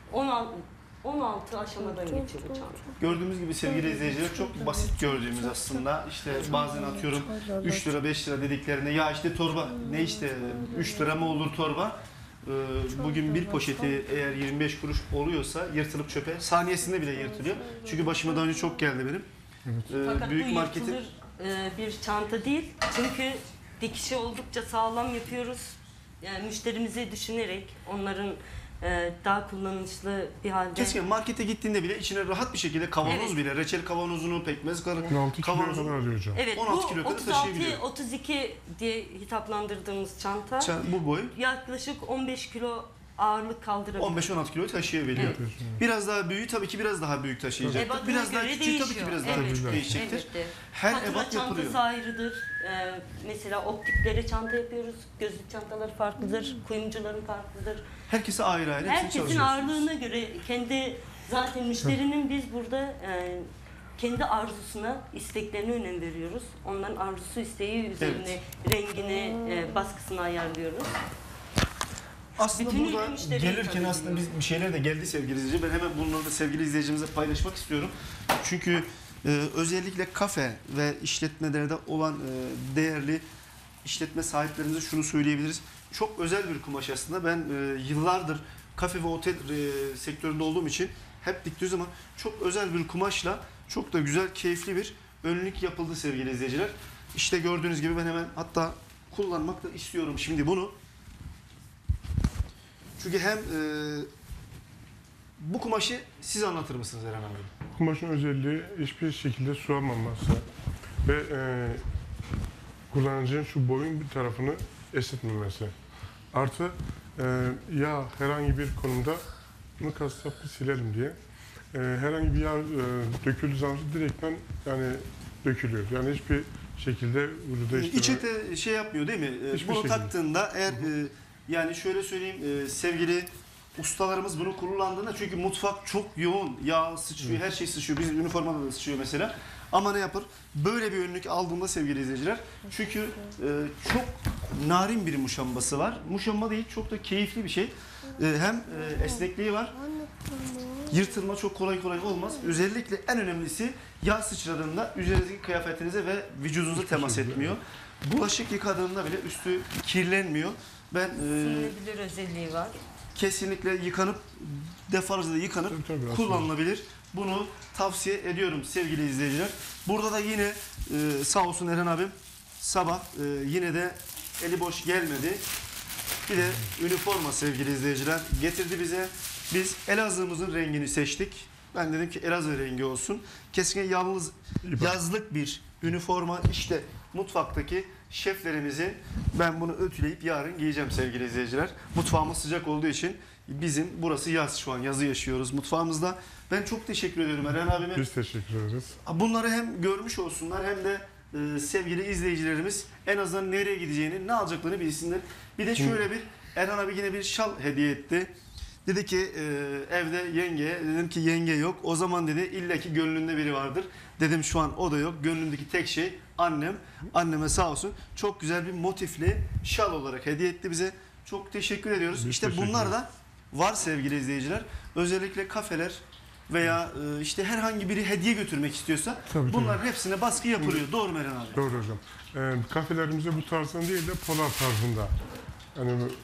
16 aşamadan geçiyor bu çanta. Gördüğümüz gibi sevgili izleyiciler çok basit gördüğümüz aslında işte bazen atıyorum 3 lira 5 lira dediklerinde ya işte torba ne işte 3 lira mı olur torba. Bugün bir poşeti eğer 25 kuruş oluyorsa yırtılıp çöpe saniyesinde bile yırtılıyor. Çünkü başıma daha önce çok geldi benim. Fakat Büyük bu marketin yırtılır bir çanta değil. Çünkü dikişi oldukça sağlam yapıyoruz. Yani müşterimizi düşünerek onların daha kullanışlı bir halde. kesin markete gittiğinde bile içine rahat bir şekilde kavanoz Evet. bile reçel kavanozunu pekmez 16 kiloya kavanozu kadar alıyor hocam. Evet, 16 bu kilo kadar taşıyabiliyor. 36-32 diye hitaplandırdığımız çanta bu boy yaklaşık 15 kilo ağırlık kaldırabilir. 15-16 kiloyu taşıyabiliyor. Evet. Biraz daha büyüğü tabii ki biraz daha büyük taşıyacak. Ebatına Biraz daha göre küçüğü tabii ki değişiyor. biraz daha Evet, küçük değişecektir. elbette. Her Fatura ebat yapılıyor. çantası ayrıdır. Mesela optiklere çanta yapıyoruz. Gözlük çantaları farklıdır. Kuyumcuların farklıdır. Herkese ayrı ayrı hepsini Herkesin çalışıyoruz. ağırlığına göre kendi zaten müşterinin biz burada kendi arzusuna, isteklerine önem veriyoruz. Onların arzusu, isteği üzerine rengini, baskısını ayarlıyoruz. Aslında Bütünüyle burada müşteriyi gelirken tabii aslında biz bir şeyler de geldi sevgili izleyici. Ben hemen bunları da sevgili izleyicimize paylaşmak istiyorum. Çünkü özellikle kafe ve işletmelerde olan değerli işletme sahiplerimize şunu söyleyebiliriz. Çok özel bir kumaş aslında. Ben yıllardır kafe ve otel sektöründe olduğum için hep diktiği zaman çok özel bir kumaşla çok da güzel, keyifli bir önlük yapıldı sevgili izleyiciler. İşte gördüğünüz gibi ben hemen hatta kullanmak da istiyorum şimdi bunu. Çünkü hem bu kumaşı siz anlatır mısınız Eren abi? Kumaşın özelliği hiçbir şekilde su almaması ve kullanıcının şu boyun bir tarafını esnetmemesi. Artı yağ herhangi bir konumda makasla silelim diye herhangi bir yağ döküldüğü zaman direktmen yani dökülüyor. Yani hiçbir şekilde vücuda İçe de şey yapmıyor değil mi? Hiçbir Bunu şekilde. taktığında eğer yani şöyle söyleyeyim sevgili ustalarımız bunu kullandığında çünkü mutfak çok yoğun yağ sıçrıyor, her şey sıçrıyor. Bizim üniformada da sıçrıyor mesela. Ama ne yapar? Böyle bir önlük aldığımda sevgili izleyiciler çünkü çok narin bir muşambası var. Muşamba değil çok da keyifli bir şey. Hem esnekliği var. Yırtılma çok kolay olmaz. Özellikle en önemlisi yağ sıçradığında üzerinizdeki kıyafetinize ve vücudunuza temas etmiyor. Bulaşık yıkadığında bile üstü kirlenmiyor. Ben Silinebilir özelliği var. kesinlikle yıkanıp defalarca yıkanıp Tabii, aslında. kullanılabilir. Bunu tavsiye ediyorum sevgili izleyiciler. Burada da yine sağ olsun Eren abim sabah yine de eli boş gelmedi. Bir de üniforma sevgili izleyiciler getirdi bize. Biz Elazığ'ımızın rengini seçtik. Ben dedim ki Elazığ rengi olsun. Kesinlikle yalnız yazlık bir üniforma. İşte mutfaktaki şeflerimizin ben bunu ütüleyip yarın giyeceğim sevgili izleyiciler. Mutfağımız sıcak olduğu için bizim burası yaz şu an yazı yaşıyoruz mutfağımızda. Ben çok teşekkür ediyorum Eren abime. Biz teşekkür ederiz. Bunları hem görmüş olsunlar hem de sevgili izleyicilerimiz en azından nereye gideceğini, ne alacaklarını bilsinler. Bir de şöyle bir Erhan abi yine bir şal hediye etti. Dedi ki evde yenge, dedim ki yenge yok. O zaman dedi illa ki gönlünde biri vardır. Dedim şu an o da yok. Gönlündeki tek şey annem. Anneme sağ olsun çok güzel bir motifli şal olarak hediye etti bize. Çok teşekkür ediyoruz. Biz işte teşekkür bunlar da var sevgili izleyiciler. Özellikle kafeler veya işte herhangi biri hediye götürmek istiyorsa Tabii, bunların hepsine baskı yapılıyor. Doğru mu Eren abi? Doğru hocam. Kafelerimize bu tarzında değil de polar tarzında. Hani bu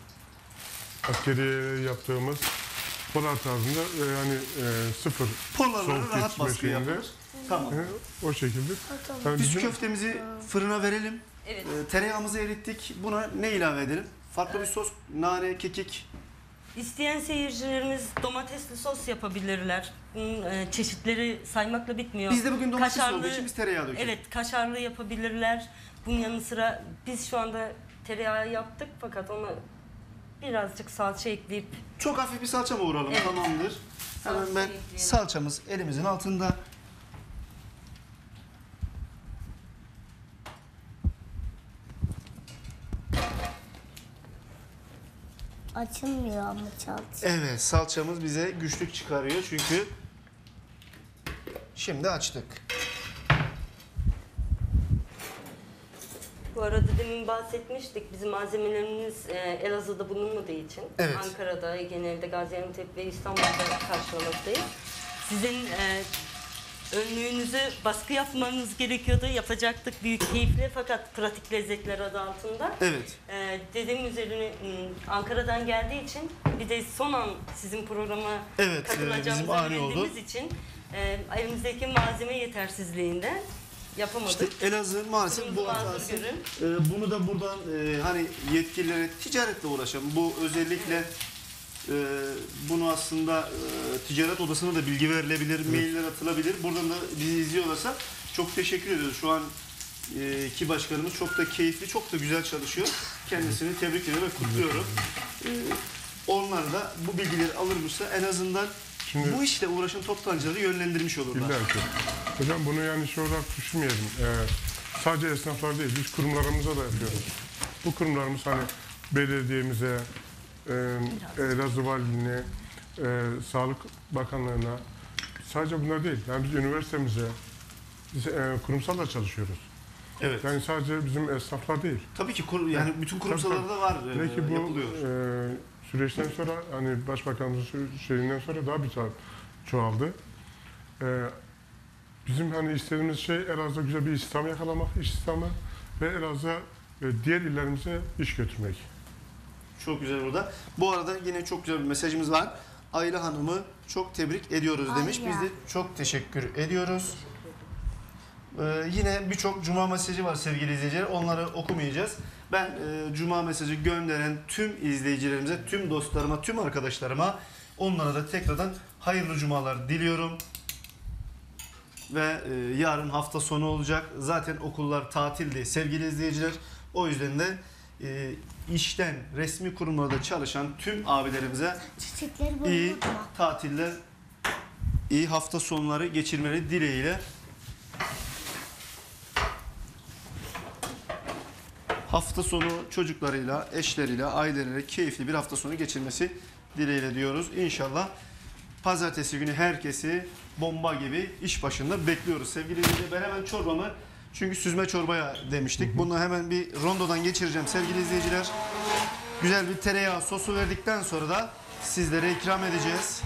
askeriye yaptığımız polar tarzında yani sıfır Polarlara soğuk rahat yetişme baskı şeyinde. yapılır. Tamam. O şekilde. Yani Biz bizim köftemizi fırına verelim. Evet. Tereyağımızı erittik. Buna ne ilave edelim? Farklı bir sos, nane, kekik. İsteyen seyircilerimiz domatesli sos yapabilirler. Bunun çeşitleri saymakla bitmiyor. Bizde bugün domates Kaşarlı- olduğu için biz tereyağı dökelim. Evet, kaşarlı yapabilirler. Bunun yanı sıra biz şu anda tereyağı yaptık fakat ona birazcık salça ekleyip Çok hafif bir salça mı vuralım? Evet. Tamamdır. Hemen Salça ben ekleyelim. salçamız elimizin altında. Açılmıyor ama çaltı. Evet, salçamız bize güçlük çıkarıyor çünkü şimdi açtık. bu arada demin bahsetmiştik. Bizim malzemelerimiz Elazığ'da bulunmadığı için Evet. Ankara'da, genelde Gaziantep ve İstanbul'da karşılamaktayız. Sizin önlüğünüzü baskı yapmanız gerekiyordu. Yapacaktık büyük keyifle fakat pratik lezzetler adı altında. Evet. Dedemin üzerine Ankara'dan geldiği için bir de son an sizin programa Evet, katılacağımızı bizim ani oldu. bildiğimiz için evimizdeki malzeme yetersizliğinden yapamadık. İşte Elazığ'ın maalesef bu Kusurumuzu hatası. mazur görün. Bunu da buradan hani yetkililere ticaretle uğraşan bu özellikle bunu aslında ticaret odasına da bilgi verilebilir, mailler atılabilir. Buradan da bizi izliyorlarsa çok teşekkür ediyoruz. Şu an ki başkanımız çok da keyifli, çok da güzel çalışıyor. Kendisini tebrik ediyorum ve kutluyorum. Onlar da bu bilgileri alırmışsa en azından Şimdi- bu işle uğraşan toptancıları yönlendirmiş olurlar. İlla ki. Hocam bunu yani şey olarak düşünmeyelim. Sadece esnaflar değil, biz kurumlarımıza da yapıyoruz. Bu kurumlarımız hani belediyemize, Elazığ Valiliğine, Sağlık Bakanlığı'na sadece bunlar değil. Yani biz üniversitemize, biz kurumsalla çalışıyoruz. Evet. Yani sadece bizim esnaflar değil. Tabii ki yani bütün kurumsallarda var, Belki bu yapılıyor. süreçten sonra hani Başbakanımızın şeyinden sonra daha bir çoğaldı. Bizim hani istediğimiz şey Elazığ'da güzel bir istihdam yakalamak, iş istihdamı ve Elazığ'a diğer illerimize iş götürmek. Çok güzel burada. Bu arada yine çok güzel bir mesajımız var. Ayla Hanım'ı çok tebrik ediyoruz demiş. Ayla. Biz de çok teşekkür ediyoruz. Yine birçok cuma mesajı var sevgili izleyiciler. Onları okumayacağız. Ben cuma mesajı gönderen tüm izleyicilerimize, tüm dostlarıma, tüm arkadaşlarıma, onlara da tekrardan hayırlı cumalar diliyorum. Ve yarın hafta sonu olacak. Zaten okullar tatildi sevgili izleyiciler. O yüzden de işten, resmi kurumlarda çalışan tüm abilerimize Çiçekleri böyle iyi unutma. tatiller, iyi hafta sonları geçirmeleri dileğiyle. Hafta sonu çocuklarıyla, eşleriyle, aileleriyle keyifli bir hafta sonu geçirmesi dileğiyle diyoruz. İnşallah pazartesi günü herkesi bomba gibi iş başında bekliyoruz. Sevgili izleyiciler, ben hemen çorbamı, çünkü süzme çorbaya demiştik. Bunu hemen bir rondodan geçireceğim sevgili izleyiciler. Güzel bir tereyağı sosu verdikten sonra da sizlere ikram edeceğiz.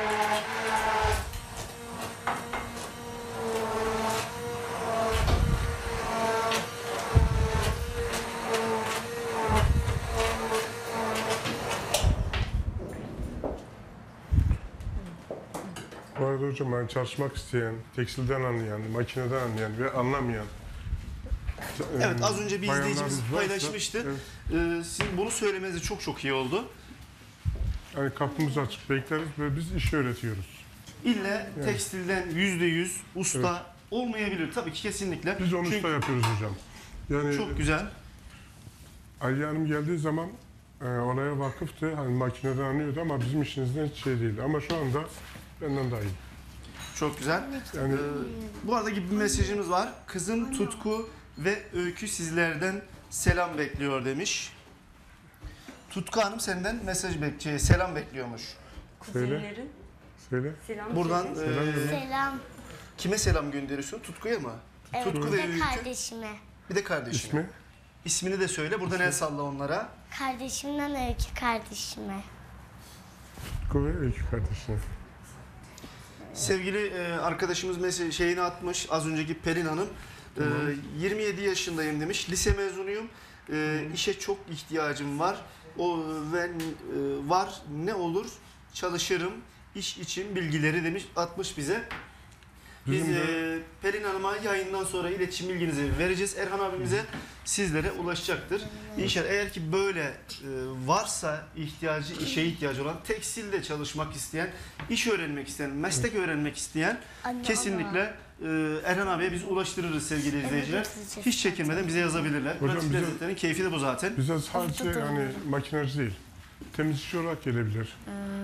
Bu arada hocam yani çalışmak isteyen, tekstilden anlayan, makineden anlayan ve anlamayan Evet, az önce bir izleyicimiz bayanlarımız varsa, paylaşmıştı. evet, Sizin bunu söylemeniz çok çok iyi oldu. yani kapımızı açıp bekleriz ve biz iş öğretiyoruz. İlle tekstilden %100 usta olmayabilir. Tabii ki kesinlikle. Biz onu Çünkü usta yapıyoruz hocam. Yani çok güzel. Aliye Hanım geldiği zaman olaya vakıftı. Hani makineden anlıyordu ama bizim işimizden hiç şey değildi. Ama şu anda benden daha iyi. Çok güzel. Yani Bu arada bir mesajımız var. Kızım Tutku ve Öykü sizlerden selam bekliyor demiş. Tutku Hanım senden selam bekliyormuş. Kuzenlerin söyle. selam Buradan söyle. Selam. kime selam gönderiyorsun? Tutku'ya mı? Evet, Tutku bir ve de Öykü. kardeşime. Bir de kardeşine. İsmi? İsmini de söyle. Buradan el salla onlara. Kardeşimden öykü kardeşime. Tutku ve Öykü kardeşine. Sevgili arkadaşımız şeyini atmış. Az önceki Pelin Hanım. 27 yaşındayım demiş. Lise mezunuyum. İşe çok ihtiyacım var. Var ne olur çalışırım. İş için bilgileri demiş, atmış bize. Biz Bizim de Pelin Hanım'a yayından sonra iletişim bilginizi vereceğiz. Erhan abimize sizlere ulaşacaktır. İnşallah eğer ki böyle varsa işe ihtiyacı olan, tekstilde çalışmak isteyen, iş öğrenmek isteyen, meslek öğrenmek isteyen Anne, kesinlikle Erhan abiye biz ulaştırırız sevgili izleyiciler. Hiç çekinmeden bize yazabilirler. Hocam Pratik bize- lezzetlerin keyfi de bu zaten. bize sadece Ortada hani oluyorum. makinacı değil, temizlikçi olarak gelebilir.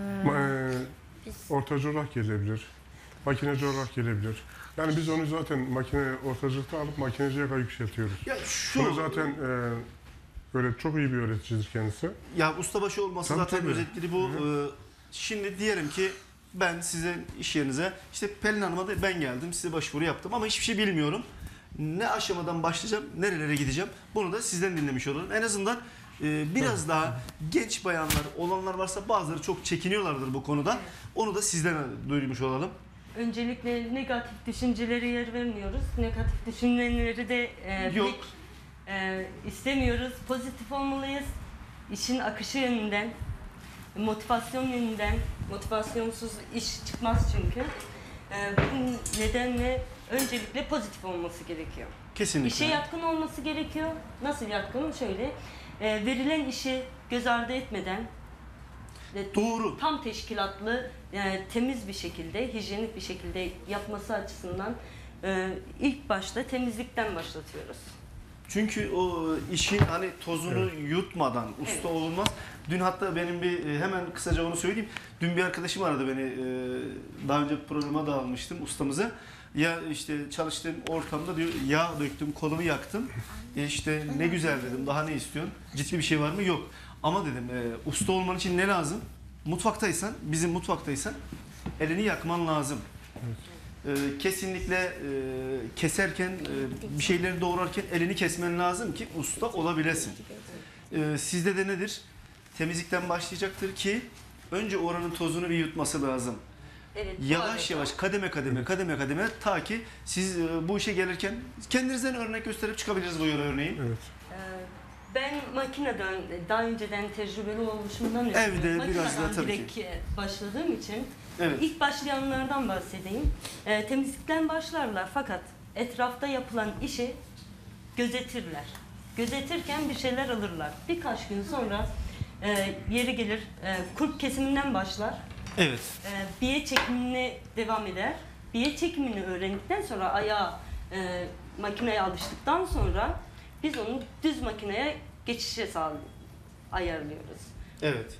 Ortacı olarak gelebilir. Makinacı olarak gelebilir. Yani biz onu zaten makine ortacılıkta alıp makineciye kadar yükseltiyoruz. Ya Bunu zaten böyle çok iyi bir öğreticidir kendisi. Ya ustabaşı olması Tabii, zaten tabii. özetleri bu. Şimdi diyelim ki ben sizin iş yerinize, işte Pelin Hanım'a da ben geldim, size başvuru yaptım ama hiçbir şey bilmiyorum. Ne aşamadan başlayacağım, nerelere gideceğim, bunu da sizden dinlemiş olurum. En azından biraz daha genç bayanlar olanlar varsa bazıları çok çekiniyorlardır bu konuda. Onu da sizden duymuş olalım. Öncelikle negatif düşüncelere yer vermiyoruz. Negatif düşünenleri de Yok. pek istemiyoruz. Pozitif olmalıyız. İşin akışı yönünden, motivasyon yönünden. Motivasyonsuz iş çıkmaz çünkü. Bu nedenle öncelikle pozitif olması gerekiyor. Kesinlikle. İşe yatkın olması gerekiyor. Nasıl yatkın? Şöyle, verilen işi göz ardı etmeden ve Doğru. tam teşkilatlı, temiz bir şekilde, hijyenik bir şekilde yapması açısından ilk başta temizlikten başlatıyoruz. Çünkü o işin hani tozunu yutmadan usta Evet. olunmaz. Dün hatta benim hemen kısaca onu söyleyeyim. Dün bir arkadaşım aradı beni. Daha önce programa da almıştım ustamızı. Ya işte çalıştığım ortamda diyor yağ döktüm, kolumu yaktım. İşte ne güzel dedim. Daha ne istiyorsun? Ciddi bir şey var mı? Yok. Ama dedim usta olman için ne lazım? Mutfaktaysan, bizim mutfaktaysan elini yakman lazım. Kesinlikle keserken, bir şeyleri doğrarken elini kesmen lazım ki usta olabilesin. Sizde de nedir? Temizlikten başlayacaktır ki önce oranın tozunu bir yutması lazım. Evet, Yavaş yavaş kademe kademe ta ki siz bu işe gelirken kendinizden örnek gösterip çıkabiliriz bu yola örneğin. Evet. Ben makineden daha önceden tecrübeli oluşumdan ötürü Evde biraz makineden da tabii direkt başladığım için Evet. ilk başlayanlardan bahsedeyim. Temizlikten başlarlar fakat etrafta yapılan işi gözetirler. Gözetirken bir şeyler alırlar. Birkaç gün sonra yeri gelir, kulp kesiminden başlar. Evet. Biye çekimine devam eder. Biye çekimini öğrendikten sonra ayağı makineye alıştıktan sonra biz onu düz makineye geçişe ayarlıyoruz. Evet.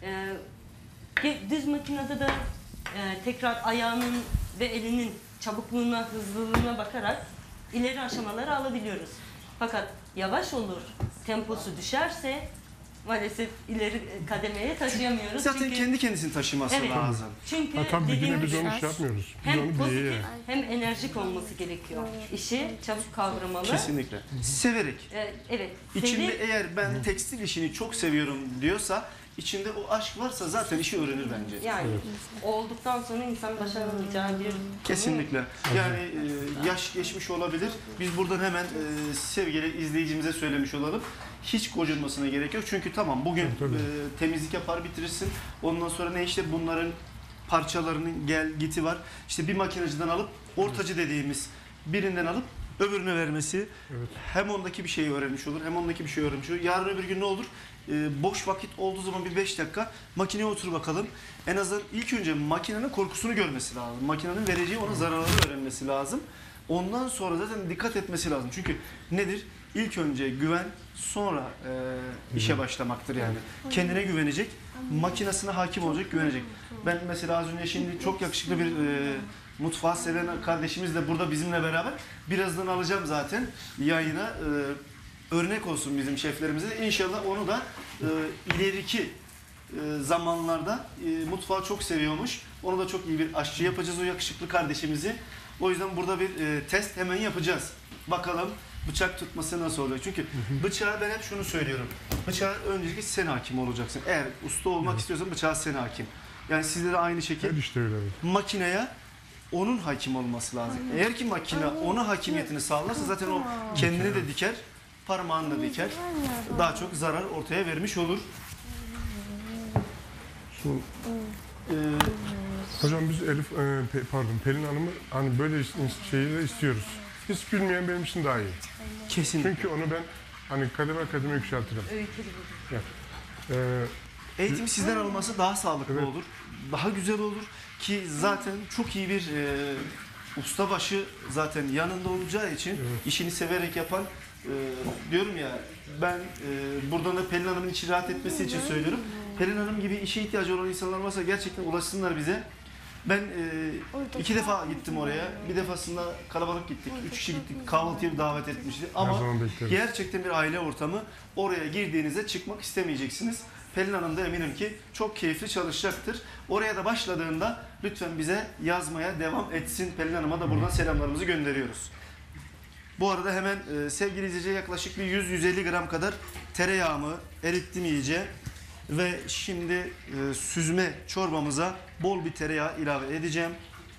Düz makinede de tekrar ayağının ve elinin çabukluğuna, hızlılığına bakarak ileri aşamaları alabiliyoruz. Fakat yavaş olur, temposu düşerse maalesef ileri kademeye taşıyamıyoruz. Zaten Çünkü, kendi kendisini taşıması Evet. lazım. çünkü Tabii yine dediğimiz biz onu gibi şey yapmıyoruz. Biz hem onu pozitif bireyi hem enerjik olması gerekiyor. İşi çabuk kavramalı. Kesinlikle. Severek. Evet. İçinde sevip- eğer ben tekstil işini çok seviyorum diyorsa, içinde o aşk varsa zaten işi öğrenir bence. Yani olduktan sonra insan başaramayacağı bir Kesinlikle. Yani yaş geçmiş olabilir. Biz buradan hemen sevgili izleyicimize söylemiş olalım. Hiç gocunmasına gerek yok. Çünkü tamam bugün Tabii. temizlik yapar bitirirsin. Ondan sonra ne işte bunların parçalarının gel giti var. İşte bir makinacıdan alıp ortacı dediğimiz birinden alıp öbürüne vermesi. Evet. Hem ondaki bir şeyi öğrenmiş olur hem ondaki bir şey öğrenmiş olur. Yarın öbür gün ne olur? Boş vakit olduğu zaman bir 5 dakika makineye otur bakalım. En azından ilk önce makinenin korkusunu görmesi lazım. Makinenin vereceği ona zararları öğrenmesi lazım. Ondan sonra zaten dikkat etmesi lazım. Çünkü nedir? İlk önce güven, sonra işe başlamaktır yani. Kendine güvenecek, makinesine hakim olacak, güvenecek. Ben mesela az önce şimdi çok yakışıklı bir mutfağı seven kardeşimiz de burada bizimle beraber. Birazdan alacağım zaten yayına. Örnek olsun bizim şeflerimize. İnşallah onu da ileriki zamanlarda mutfağı çok seviyormuş. Onu da çok iyi bir aşçı yapacağız o yakışıklı kardeşimizi. O yüzden burada bir test hemen yapacağız. Bakalım bıçak tutması nasıl olacak? Çünkü bıçağa ben hep şunu söylüyorum. Bıçağa öncelikle sen hakim olacaksın. Eğer usta olmak istiyorsan bıçağa sen hakim. Yani sizde de aynı her şekilde işte öyle. makineye onun hakim olması lazım. Eğer ki makine ona hakimiyetini sağlarsa zaten o kendini de diker, parmağını da diker. Daha çok zarar ortaya vermiş olur. Şimdi, Ee, hocam biz Pelin Hanım'ı hani böyle şeyi de istiyoruz. Hiç bilmeyen benim için daha iyi. kesin. Çünkü onu ben hani kademe kademe yükseltirim. öykülü bir- Ee, Eğitim sizden alınması daha sağlıklı Evet. olur. Daha güzel olur ki zaten çok iyi bir ustabaşı zaten yanında olacağı için işini severek yapan diyorum ya ben buradan da Pelin Hanım'ın içi rahat etmesi için söylüyorum. Pelin Hanım gibi işe ihtiyacı olan insanlar varsa gerçekten ulaşsınlar bize. Ben 2 defa gittim oraya. Bir defasında kalabalık gittik. 3 kişi gittik. Kahvaltıya davet etmişti. her Ama zaman bekleriz. gerçekten bir aile ortamı. Oraya girdiğinizde çıkmak istemeyeceksiniz. Pelin Hanım da eminim ki çok keyifli çalışacaktır. Oraya da başladığında lütfen bize yazmaya devam etsin. Pelin Hanım'a da buradan selamlarımızı gönderiyoruz. Bu arada hemen sevgili izleyici yaklaşık bir 100-150 gram kadar tereyağımı erittim iyice. Ve şimdi süzme çorbamıza bol bir tereyağı ilave edeceğim.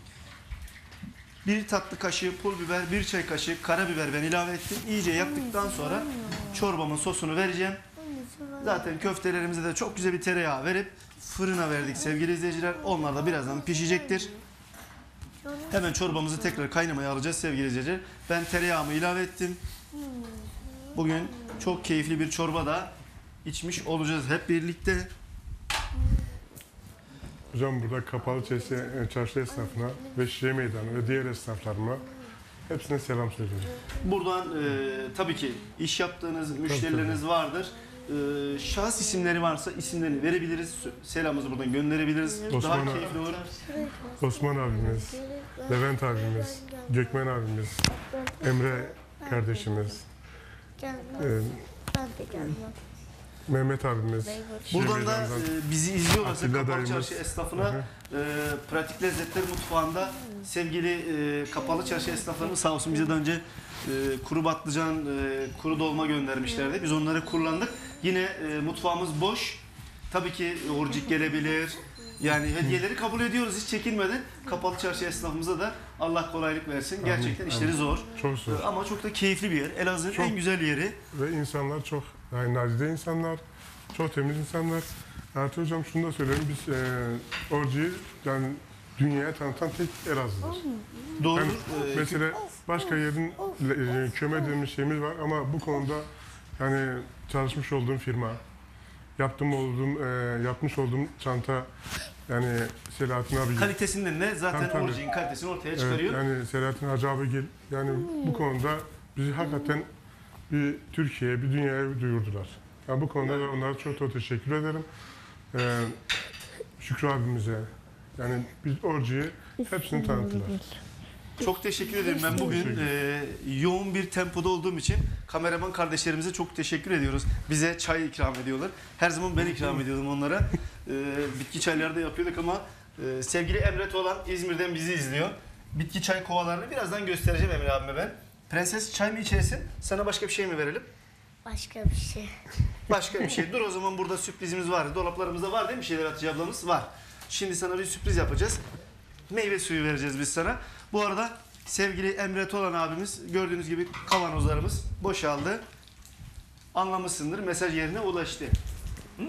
1 tatlı kaşığı pul biber, 1 çay kaşığı karabiber ben ilave ettim. İyice yaktıktan sonra çorbamın sosunu vereceğim. Zaten köftelerimize de çok güzel bir tereyağı verip fırına verdik sevgili izleyiciler. Onlar da birazdan pişecektir. Hemen çorbamızı tekrar kaynamaya alacağız sevgili izleyiciler. Ben tereyağımı ilave ettim. Bugün çok keyifli bir çorba da içmiş olacağız hep birlikte. Hocam burada Kapalı Çarşı esnafına ve Şişe Meydanı ve diğer esnaflarıma hepsine selam söylüyorum. Buradan tabii ki iş yaptığınız müşterileriniz vardır. Şahıs isimleri varsa isimlerini verebiliriz. Selamımızı buradan gönderebiliriz. Daha Osman- keyifli olur. Osman abimiz, Levent abimiz, Gökmen abimiz, Emre kardeşimiz, Gelmem. e, Ben de gelmem. Mehmet abimiz. Şişe Buradan da Meydanı'ndan bizi izliyorlarsa Atilla Kapalı dayımız. Çarşı esnafına Pratik Lezzetler Mutfağı'nda sevgili Kapalı Çarşı esnaflarımız sağ olsun bize daha önce kuru patlıcan, kuru dolma göndermişlerdi. Biz onları kullandık. Yine mutfağımız boş. Tabii ki orcik gelebilir. Yani hediyeleri kabul ediyoruz hiç çekinmeden. Kapalı Çarşı esnafımıza da Allah kolaylık versin. Gerçekten Amin, işleri amin. zor. Çok zor. Ama çok da keyifli bir yer. Elazığ'ın Çok. en güzel yeri. Ve insanlar çok yani nadide insanlar, çok temiz insanlar. Artı hocam şunu da söyleyeyim, biz orjiyi yani dünyaya tanıtan tek Elazığ'dır. Doğru. Yani mesela başka yerin kömediğimiz şeyimiz var ama bu konuda yani çalışmış olduğum firma, yapmış olduğum çanta yani Selahattin abi gibi. Kalitesinden ne? Zaten Tabii. orijin kalitesini ortaya Evet, çıkarıyor. yani Selahattin Hacı abigil yani bu konuda bizi hakikaten bir Türkiye'ye, bir dünyaya duyurdular. Yani bu konuda da onlara çok çok teşekkür ederim. Şükrü abimize, yani biz Orji'yi hepsini tanıttılar. Çok teşekkür ederim. Ben bugün yoğun bir tempoda olduğum için kameraman kardeşlerimize çok teşekkür ediyoruz. Bize çay ikram ediyorlar. Her zaman ben ikram ediyordum onlara. Bitki çayları da yapıyorduk ama sevgili Emre Tolan İzmir'den bizi izliyor. Bitki çay kovalarını birazdan göstereceğim Emre abime ben. Prenses çay mı içersin? Sana başka bir şey mi verelim? Başka bir şey. Başka bir şey. Dur o zaman burada sürprizimiz var. Dolaplarımızda var değil mi şeyler Hatice ablamız? Var. Şimdi sana bir sürpriz yapacağız. Meyve suyu vereceğiz biz sana. Bu arada sevgili Emre Tolan abimiz gördüğünüz gibi kavanozlarımız boşaldı. Anlamışsındır. Mesaj yerine ulaştı. Hı?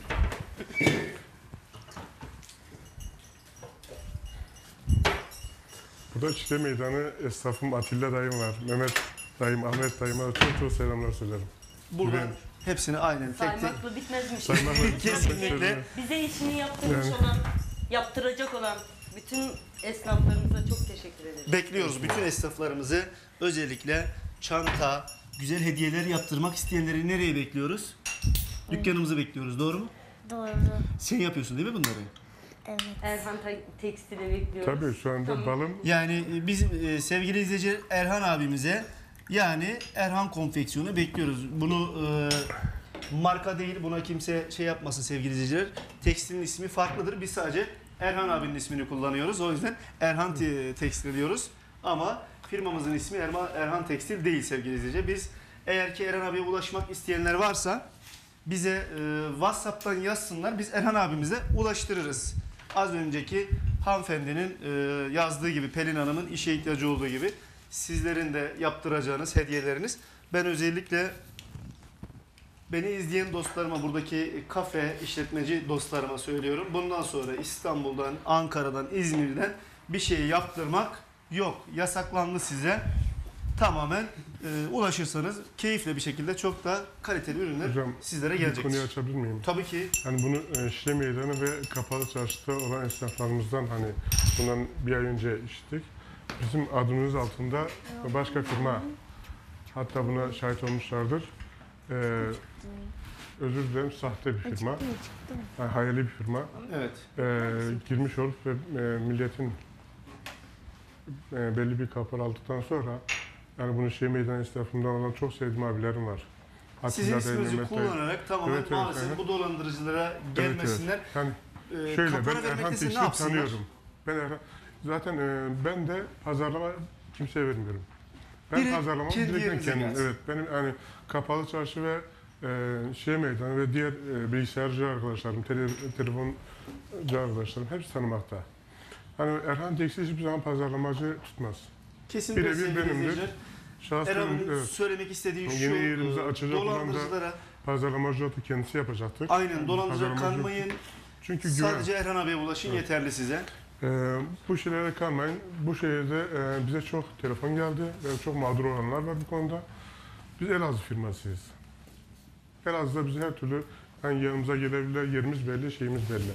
Burada Çile Meydanı esnafım Atilla dayım var. Mehmet dayım, Ahmet dayıma çok çok selamlar söylerim. Buradan Güven. hepsini aynen tek tek. Saymakla bitmezmiş. Saymakla Kesinlikle. Bize işini yaptırmış Yani. olan, yaptıracak olan bütün esnaflarımıza çok teşekkür ederim. Bekliyoruz bütün esnaflarımızı. Özellikle çanta, güzel hediyeler yaptırmak isteyenleri nereye bekliyoruz? Dükkanımızı bekliyoruz. Doğru mu? Doğru. Sen yapıyorsun değil mi bunları? Evet. Erhan Tekstil'e bekliyoruz. Tabii şu anda Tamam. balım Yani biz sevgili izleyici Erhan abimize yani Erhan Konfeksiyonu bekliyoruz. Bunu marka değil, buna kimse şey yapmasın sevgili izleyiciler. Tekstilin ismi farklıdır. Biz sadece Erhan abinin ismini kullanıyoruz. O yüzden Erhan Tekstil diyoruz. Ama firmamızın ismi Erhan Tekstil değil sevgili izleyiciler. Biz eğer ki Erhan abiye ulaşmak isteyenler varsa bize WhatsApp'tan yazsınlar. Biz Erhan abimize ulaştırırız. Az önceki hanımefendinin yazdığı gibi, Pelin Hanım'ın işe ihtiyacı olduğu gibi sizlerin de yaptıracağınız hediyeleriniz. Ben özellikle beni izleyen dostlarıma, buradaki kafe işletmeci dostlarıma söylüyorum. Bundan sonra İstanbul'dan, Ankara'dan, İzmir'den bir şey yaptırmak yok. Yasaklandı size. Tamamen ulaşırsanız keyifle bir şekilde çok da kaliteli ürünler hocam sizlere bir gelecektir. konuyu açabilir miyim? Tabii ki. Hani bunu Şile Meydanı ve Kapalı Çarşı'da olan esnaflarımızdan hani bundan bir ay önce işittik. Bizim adımız altında başka firma hatta buna şahit olmuşlardır. Özür dilerim sahte bir firma. Yani hayali bir firma. Evet. Girmiş olup ve milletin belli bir kapar aldıktan sonra yani bunu Şile Meydanı esnafından olan çok sevdiğim abilerim var. Sizin Atilla Bey, isminizi Mehmet Bey. kullanarak tamamen Evet, evet, maalesef evet. bu dolandırıcılara Evet, gelmesinler. evet. Yani şöyle Kapora ben vermek Erhan desin, ne Tekstil'i yapsınlar? tanıyorum. Zaten ben de pazarlama kimseye vermiyorum. Ben Direkt pazarlamamı kendi direkt ben yerinize kendim. gelsin. Evet benim yani Kapalı Çarşı ve Şile Meydanı ve diğer bilgisayarcı arkadaşlarım, telefoncu arkadaşlarım hepsi tanımakta. Hani Erhan Tekstil hiçbir zaman pazarlamacı tutmaz. Kesinlikle Birebir sevgili benimdir. izleyiciler. Şahsen Erhan'ın evet, söylemek istediği şu, Yeni yerimizi açacak olan da dolandırıcılara, pazarlamacılığı kendisi yapacaktır. aynen dolandırıcılara Pazarlamacı- kanmayın. Çünkü güven. Sadece Erhan abiye ulaşın yeterli size. Bu şeylere kalmayın. Bu şehirde bize çok telefon geldi ve çok mağdur olanlar var bu konuda. Biz Elazığ firmasıyız. Elazığ'da bize her türlü yani yanımıza gelebilirler, yerimiz belli, şeyimiz belli.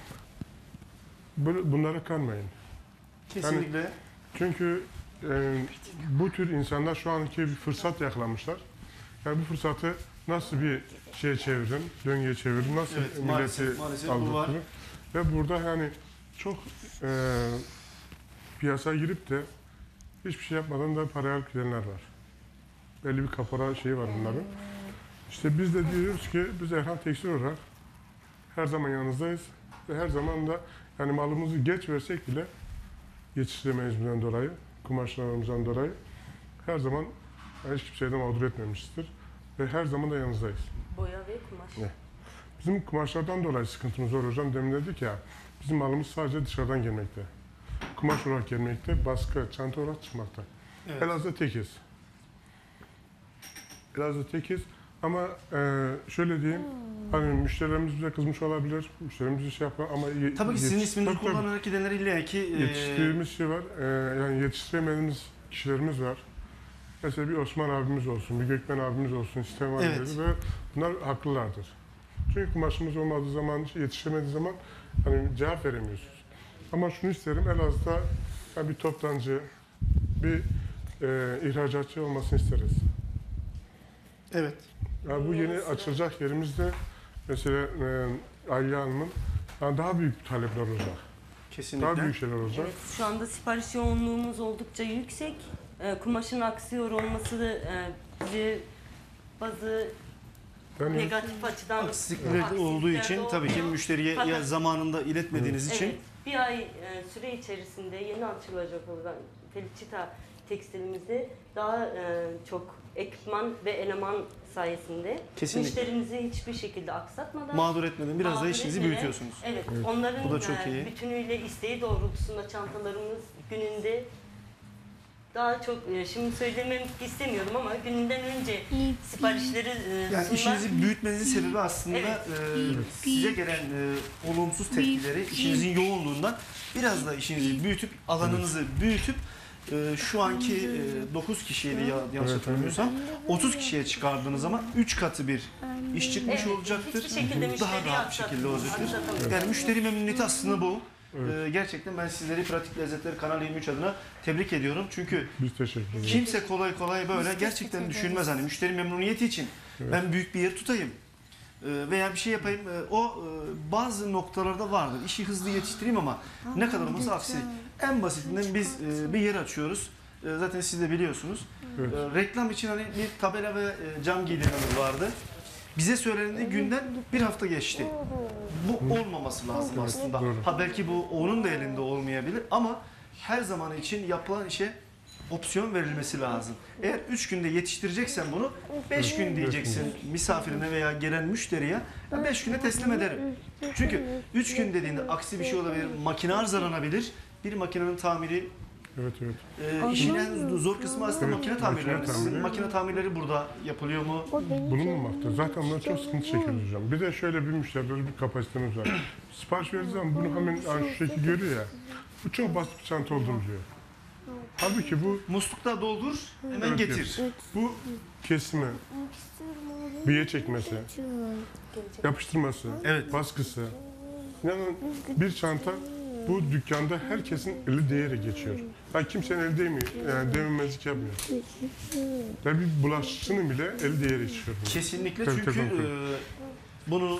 Bunlara kanmayın. Kesinlikle. Çünkü bu tür insanlar şu anki bir fırsat yakalamışlar. Yani bu fırsatı nasıl bir şeye çevirin, döngüye çevirin, nasıl Evet, milleti maalesef bu var. aldatırın. Ve burada yani çok piyasaya girip de hiçbir şey yapmadan da parayı alıp gidenler var. Belli bir kapora şeyi var bunların. İşte biz de diyoruz ki biz Erhan Tekstil olarak her zaman yanınızdayız ve her zaman da yani malımızı geç versek bile yetiştiremeyizimizden dolayı, kumaşlarımızdan dolayı her zaman hiç kimseyi de mağdur etmemişizdir ve her zaman da yanınızdayız. Boya ve kumaş. Evet. Bizim kumaşlardan dolayı sıkıntımız var hocam. Demin dedik ya, bizim malımız sadece dışarıdan gelmekte. Kumaş olarak gelmekte, baskı, çanta olarak çıkmakta. Evet. Elazığ'da tekiz. Elazığ'da tekiz Ama şöyle diyeyim, hani müşterilerimiz bize kızmış olabilir, müşterimiz bir şey yapar ama... Tabii ki sizin isminizi Tabii, tabii. kullanarak gidenler illa ki Yetiştirdiğimiz şey var, yani yetiştiremediğimiz kişilerimiz var. Mesela bir Osman abimiz olsun, bir Gökmen abimiz olsun, sistem var Evet. ve bunlar haklılardır. Çünkü kumaşımız olmadığı zaman, yetiştiremediği zaman hani cevap veremiyorsunuz. Ama şunu isterim, en az da yani bir toptancı, bir ihracatçı olmasını isteriz. evet. Yani bu yeni açılacak yerimizde mesela Aliye Hanım'ın yani daha büyük talepler olacak. Kesinlikle. Daha büyük şeyler olacak. Evet, şu anda sipariş yoğunluğumuz oldukça yüksek. Kumaşın aksıyor olması da bizi bazı Yani negatif açıdan Aksilikler olduğu için tabii ki müşteriye Fakat- zamanında iletmediğiniz için Evet, bir ay süre içerisinde yeni açılacak olan Felicita tekstilimizi daha çok ekipman ve eleman sayesinde Kesinlikle. müşterimizi hiçbir şekilde aksatmadan mağdur etmeden biraz da mağdur işinizi etmeden, büyütüyorsunuz. Evet, onların Bu da çok iyi. bütünüyle isteği doğrultusunda çantalarımız gününde daha çok, şimdi söylemek istemiyorum ama gününden önce siparişleri Yani sunmak. işinizi büyütmenizin sebebi aslında Evet. size gelen olumsuz tepkileri, işinizin yoğunluğundan biraz da işinizi büyütüp, alanınızı büyütüp şu anki 9 kişiydi yanlış Evet, hatırlamıyorsam 30 kişiye çıkardığınız zaman 3 katı bir iş çıkmış Evet, olacaktır. hiçbir şekilde Daha müşteriyi rahat bir şekilde olacaktır. aksatamayız. Yani müşteri memnuniyeti aslında bu. Evet. Gerçekten ben sizleri Pratik Lezzetleri Kanal 23 adına tebrik ediyorum. Çünkü biz teşekkür ederiz. kimse kolay kolay böyle gerçekten düşünmez hani müşteri memnuniyeti için Evet. ben büyük bir yer tutayım veya bir şey yapayım. Bazı noktalarda vardır. İşi hızlı yetiştireyim ama ne kadar olmasa aksilik. En basitinden biz bir yer açıyoruz. Zaten siz de biliyorsunuz. Evet. Reklam için hani bir tabela ve cam giydirmemiz vardı. Bize söylendiği günden bir hafta geçti. Bu olmaması lazım Evet, aslında. doğru. Ha belki bu onun da elinde olmayabilir ama her zaman için yapılan işe opsiyon verilmesi lazım. Eğer 3 günde yetiştireceksen bunu 5 gün diyeceksin misafirine veya gelen müşteriye 5 güne teslim ederim. Çünkü 3 gün dediğinde aksi bir şey olabilir, makine arızalanabilir. Bir makinenin tamiri Evet, evet. işin en zor kısmı aslında Evet, makine makine tamirleri. Sizin tamiri. makine tamirleri burada yapılıyor mu? Bulunmamakta. Zaten bundan çok sıkıntı çekiyoruz hocam. Bir de şöyle bir müşterileri bir kapasitemiz var. Sipariş verdiği zaman bunu hemen yani şu şekilde görüyor ya. Bu çok basit bir çanta olduğunu diyor. Halbuki bu Muslukta doldur, hemen Evet, getir. bu kesimi, biye çekmesi, yapıştırması, Evet. baskısı. Yani bir çanta bu dükkanda herkesin eli değeri geçiyor. Yani kimsenin eli değmiyor. Yani devinmezlik yapmıyor. Yani bir bulaşıcının bile eli değeri geçiyor. Kesinlikle Tabii, çünkü tabii. bunu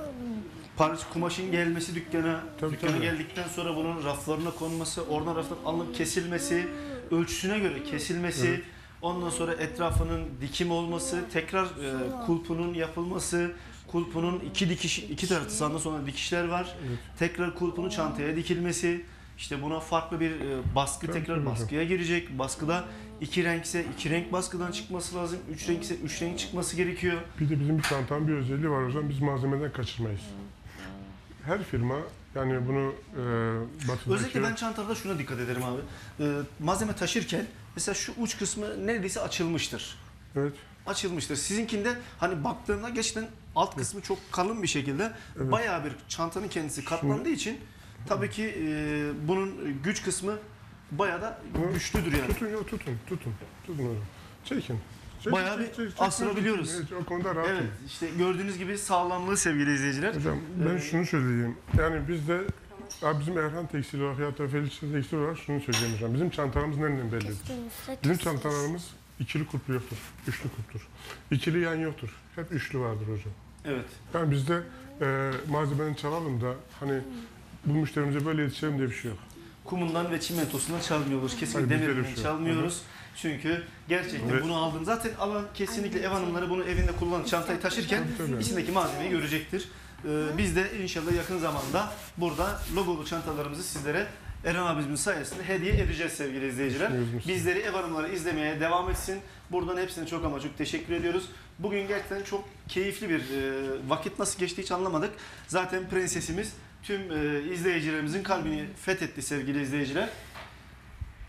kumaşın gelmesi dükkana, Tabii, dükkana tabii. geldikten sonra bunun raflarına konması, oradan raftan alınıp kesilmesi, ölçüsüne göre kesilmesi, Evet. ondan sonra etrafının dikim olması, tekrar kulpunun yapılması, kulpunun iki tarafı sağında sonra dikişler var. Evet. Tekrar kulpunun çantaya dikilmesi, işte buna farklı bir baskı Tabii, tekrar tabii. baskıya girecek. Baskıda 2 renkse 2 renk baskıdan çıkması lazım. 3 renkse 3 renk çıkması gerekiyor. Bir de bizim bir çantanın bir özelliği var hocam. Biz malzemeden kaçırmayız. Her firma yani bunu batıdaki... Özellikle ben çantada şuna dikkat ederim abi. Malzeme taşırken mesela şu uç kısmı neredeyse açılmıştır. Evet. Açılmıştır. Sizinkinde hani baktığında gerçekten alt kısmı çok kalın bir şekilde Evet. bayağı bir çantanın kendisi katlandığı için tabii ki bunun güç kısmı bayağı da güçlüdür yani. Tutun hocam. Çekin. Bayağı bir asılabiliyoruz. Evet, o konuda rahatım. Evet işte gördüğünüz gibi sağlamlığı sevgili izleyiciler. Hocam ben şunu söyleyeyim. Yani bizde bizim Erhan Tekstil olarak ya da Felicita Tekstil olarak şunu söyleyeyim hocam. Bizim çantalarımız nereden bellidir? Bizim çantalarımız ikili kulplu yoktur. Üçlü kulptur. İkili yan yoktur. Hep üçlü vardır hocam. Evet. Yani bizde malzemenin çalalım da hani bu müşterimize böyle yetişelim diye bir şey yok. Kumundan ve çimentosundan çalmıyoruz. Kesinlikle Hayır, bizde öyle demirinden bir şey yok. çalmıyoruz. Çünkü gerçekten Evet. bunu aldığın zaten alan kesinlikle ev hanımları bunu evinde kullanan çantayı taşırken Tabii. içindeki malzemeyi görecektir. Biz de inşallah yakın zamanda burada logolu çantalarımızı sizlere Erhan abimizin sayesinde hediye edeceğiz sevgili izleyiciler. Düşünüyoruz. Bizleri ev hanımları izlemeye devam etsin. Buradan hepsine çok ama çok teşekkür ediyoruz. Bugün gerçekten çok keyifli bir vakit nasıl geçti hiç anlamadık. Zaten prensesimiz tüm izleyicilerimizin kalbini fethetti sevgili izleyiciler.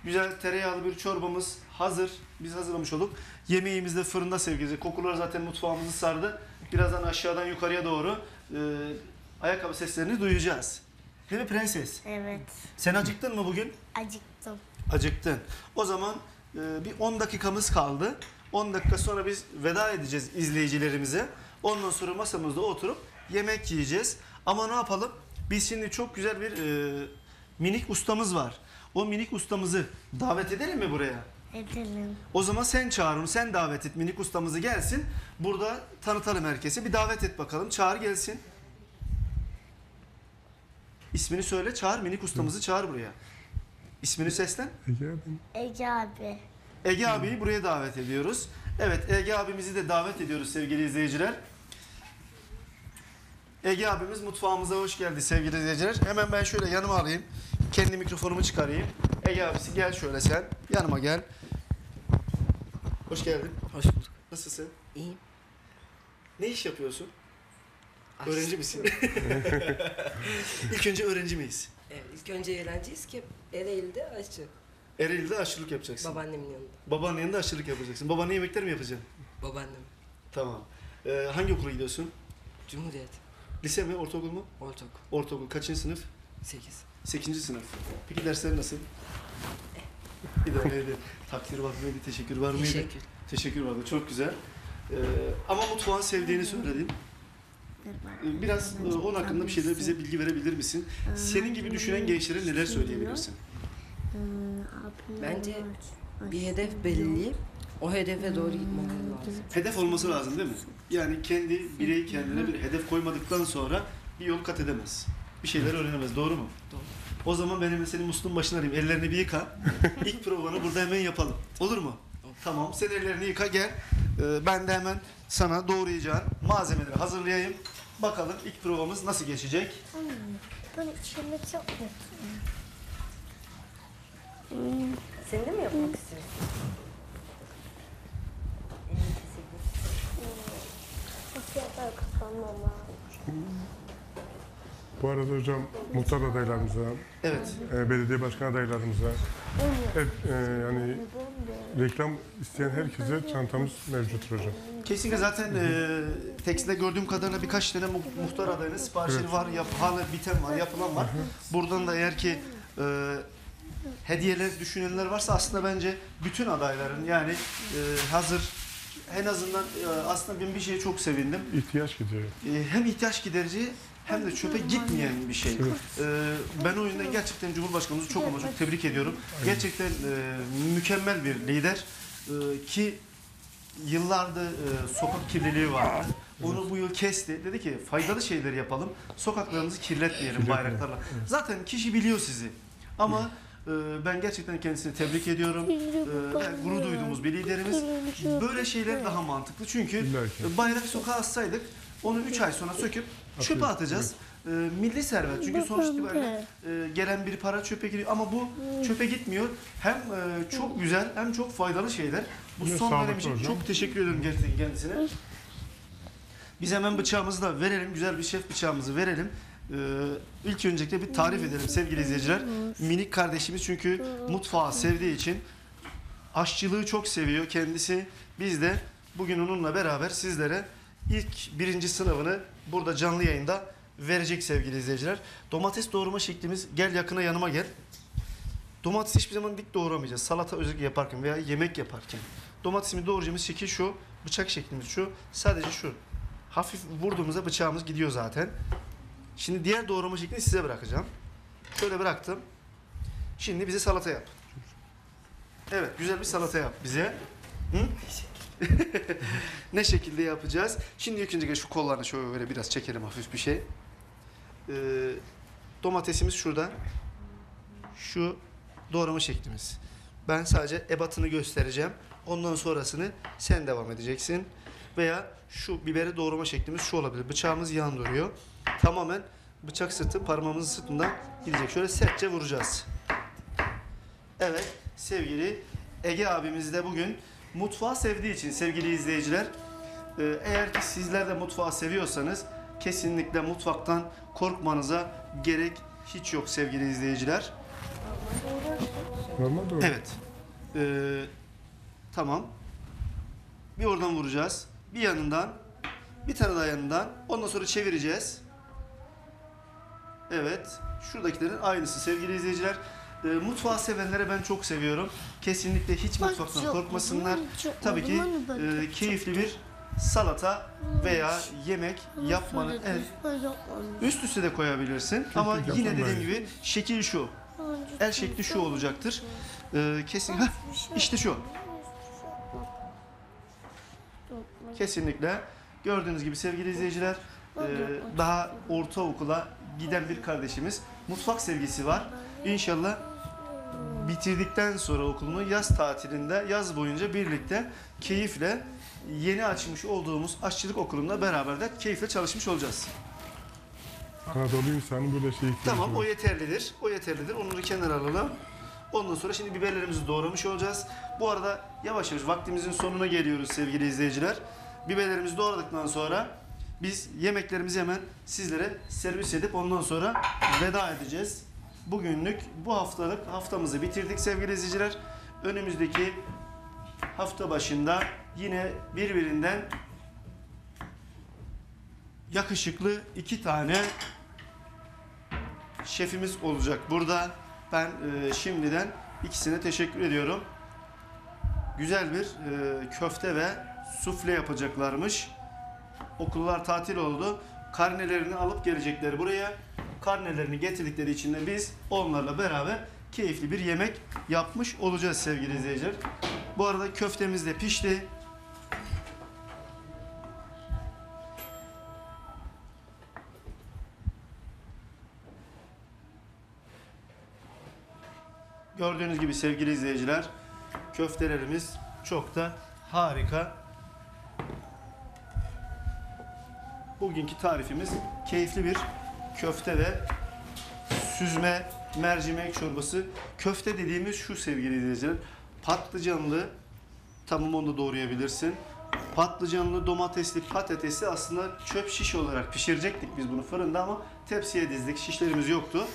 Güzel tereyağlı bir çorbamız hazır. Biz hazırlamış olduk. Yemeğimiz de fırında sevgili. Kokular zaten mutfağımızı sardı. Birazdan aşağıdan yukarıya doğru ayakkabı seslerini duyacağız. Değil mi prenses? Evet. Sen acıktın mı bugün? Acıktım. Acıktın. O zaman bir 10 dakikamız kaldı. 10 dakika sonra biz veda edeceğiz izleyicilerimize. Ondan sonra masamızda oturup yemek yiyeceğiz. Ama ne yapalım? Biz şimdi çok güzel bir minik ustamız var. O minik ustamızı davet edelim mi buraya? Edelim. O zaman sen çağır onu, sen davet et. Minik ustamızı gelsin. Burada tanıtalım herkese. Bir davet et bakalım. Çağır gelsin. İsmini söyle, çağır. Minik ustamızı çağır buraya. İsmini seslen. Ege ben Ege abi. Ege abiyi buraya davet ediyoruz. Evet, Ege abimizi de davet ediyoruz sevgili izleyiciler. Ege abimiz mutfağımıza hoş geldi sevgili izleyiciler. Hemen ben şöyle yanıma alayım. Kendi mikrofonumu çıkarayım. Ege abisi gel şöyle sen. Yanıma gel. Hoş geldin. Hoş bulduk. Nasılsın? İyiyim. Ne iş yapıyorsun? Aşk. Öğrenci misin? İlk önce öğrenci miyiz? Evet, ilk önce öğrenciyiz ki Ereğli'de aşçı. Ereğli'de aşçılık yapacaksın. Babaannemin yanında. Babanın yanında aşçılık yapacaksın. Babanın yemekler mi yapacaksın? Babaannem. Tamam. Hangi okula gidiyorsun? Cumhuriyet. Lise mi, ortaokul mu? Ortaokul. Ortaokul. Kaçıncı sınıf? 8. 8. sınıf. Peki dersler nasıl? İdare edin. Takdir var mıydı? Teşekkür var mıydı? Teşekkür. Teşekkür vardı. Çok güzel. Ama mutfağın sevdiğini söyledin. Biraz onun hakkında bir şeyler bize bilgi verebilir misin? Senin gibi düşünen gençlere neler söyleyebilirsin? Bence bir hedef belirleyip o hedefe doğru gitmeleri lazım. Hedef olması lazım değil mi? Yani kendi birey kendine bir hedef koymadıktan sonra bir yol kat edemez. Bir şeyler öğrenemez. Doğru mu? Doğru. O zaman benim senin musluğun başına arayayım. Ellerini bir yıka. İlk provanı burada hemen yapalım. Olur mu? Olur. Tamam. Sen ellerini yıka gel. Ben de hemen sana doğrayacağın malzemeleri hazırlayayım. Bakalım ilk provamız nasıl geçecek? Ben içimi çok mutluyum. Sen de mi yapmak istiyorsun? Fiyatlar kazanmam lazım. bu arada hocam muhtar adaylarımıza, Evet. belediye başkan adaylarımıza, hep yani reklam isteyen herkese çantamız mevcuttur hocam. Kesinlikle zaten tekstilde gördüğüm kadarıyla birkaç tane muhtar adayının siparişleri var. Hala biten var, yapılan var. Buradan da eğer ki hediyeler düşünenler varsa aslında bence bütün adayların yani hazır en azından aslında ben bir şeye çok sevindim. İhtiyaç gidiyor. Hem ihtiyaç giderici hem de çöpe gitmeyen bir şey. Ben o yüzden gerçekten Cumhurbaşkanımızı çok ama çok tebrik ediyorum. Gerçekten mükemmel bir lider ki yıllardır sokak kirliliği vardı. Onu bu yıl kesti. Dedi ki faydalı şeyler yapalım. Sokaklarımızı kirletmeyelim bayraklarla. Zaten kişi biliyor sizi. Ama ben gerçekten kendisini tebrik ediyorum. Yani gurur duyduğumuz bir liderimiz. Böyle şeyler daha mantıklı. Çünkü İlla ki. bayrak sokağa assaydık onu 3 ay sonra söküp çöpe atacağız. Milli servet. Çünkü sonuç itibariyle gelen bir para çöpe giriyor. Ama bu çöpe gitmiyor. Hem çok güzel hem çok faydalı şeyler. Bu Yine son sağlıklı dönem için hocam. çok teşekkür ediyorum gerçekten kendisine. Biz hemen bıçağımızı da verelim. Güzel bir şef bıçağımızı verelim. İlk öncelikle bir tarif edelim sevgili izleyiciler. Minik kardeşimiz çünkü mutfağı sevdiği için aşçılığı çok seviyor kendisi. Biz de bugün onunla beraber sizlere ilk 1. sınavını burada canlı yayında verecek sevgili izleyiciler. Domates doğrama şeklimiz, gel yakına yanıma gel. Domates hiçbir zaman dik doğramayacağız. Salata özellikle yaparken veya yemek yaparken. Domatesimi doğrayacağımız şekil şu, bıçak şeklimiz şu, sadece şu. Hafif vurduğumuzda bıçağımız gidiyor zaten. Şimdi diğer doğrama şeklini size bırakacağım. Şöyle bıraktım. Şimdi bize salata yap. Evet, güzel bir salata yap bize. Hı? Ne şekilde yapacağız? Şimdi ilk önce şu kollarını şöyle biraz çekelim hafif bir şey. Domatesimiz şurada. Şu doğrama şeklimiz. Ben sadece ebatını göstereceğim. Ondan sonrasını sen devam edeceksin. Veya şu biberi doğrama şeklimiz şu olabilir. Bıçağımız yan duruyor. Tamamen bıçak sırtı parmağımızın sırtından gidecek. Şöyle sertçe vuracağız. Evet sevgili Ege abimiz de bugün mutfağı sevdiği için sevgili izleyiciler, eğer ki sizler de mutfağı seviyorsanız kesinlikle mutfaktan korkmanıza gerek hiç yok sevgili izleyiciler. Normal doğru. Evet. Tamam. Bir oradan vuracağız. Bir yanından. Bir tane daha yanından. Ondan sonra çevireceğiz. Evet. Şuradakilerin aynısı sevgili izleyiciler. Mutfağı sevenlere ben çok seviyorum. Kesinlikle hiç mutfaktan korkmasınlar. Tabii ki keyifli bir salata veya yemek yapmanın üst üste de koyabilirsin. Ama Kekik yine yapın dediğim bence. gibi şekil şu. El şekli şu olacaktır. Kesin. Heh, işte şu. Kesinlikle. Gördüğünüz gibi sevgili izleyiciler, daha ortaokula giden bir kardeşimiz. Mutfak sevgisi var. İnşallah bitirdikten sonra okulunu yaz tatilinde, yaz boyunca birlikte keyifle yeni açmış olduğumuz aşçılık okulunda beraber de keyifle çalışmış olacağız. Anadolu insanı böyle şey Tamam, o yeterlidir. O yeterlidir. Onları kenara alalım. Ondan sonra şimdi biberlerimizi doğramış olacağız. Bu arada yavaş yavaş vaktimizin sonuna geliyoruz sevgili izleyiciler. Biberlerimizi doğradıktan sonra biz yemeklerimizi hemen sizlere servis edip ondan sonra veda edeceğiz. Bugünlük bu haftalık haftamızı bitirdik sevgili izleyiciler. Önümüzdeki hafta başında yine birbirinden yakışıklı 2 tane şefimiz olacak burada. Ben şimdiden ikisine teşekkür ediyorum. Güzel bir köfte ve sufle yapacaklarmış. Okullar tatil oldu. Karnelerini alıp gelecekler buraya. Karnelerini getirdikleri için de biz onlarla beraber keyifli bir yemek yapmış olacağız sevgili izleyiciler. Bu arada köftemiz de pişti. Gördüğünüz gibi sevgili izleyiciler, köftelerimiz çok da harika. Bugünkü tarifimiz keyifli bir köfte ve süzme mercimek çorbası. Köfte dediğimiz şu sevgili izleyiciler, patlıcanlı, tamam onu da doğrayabilirsin. Patlıcanlı, domatesli, patatesli aslında çöp şiş olarak pişirecektik biz bunu fırında ama tepsiye dizdik, şişlerimiz yoktu.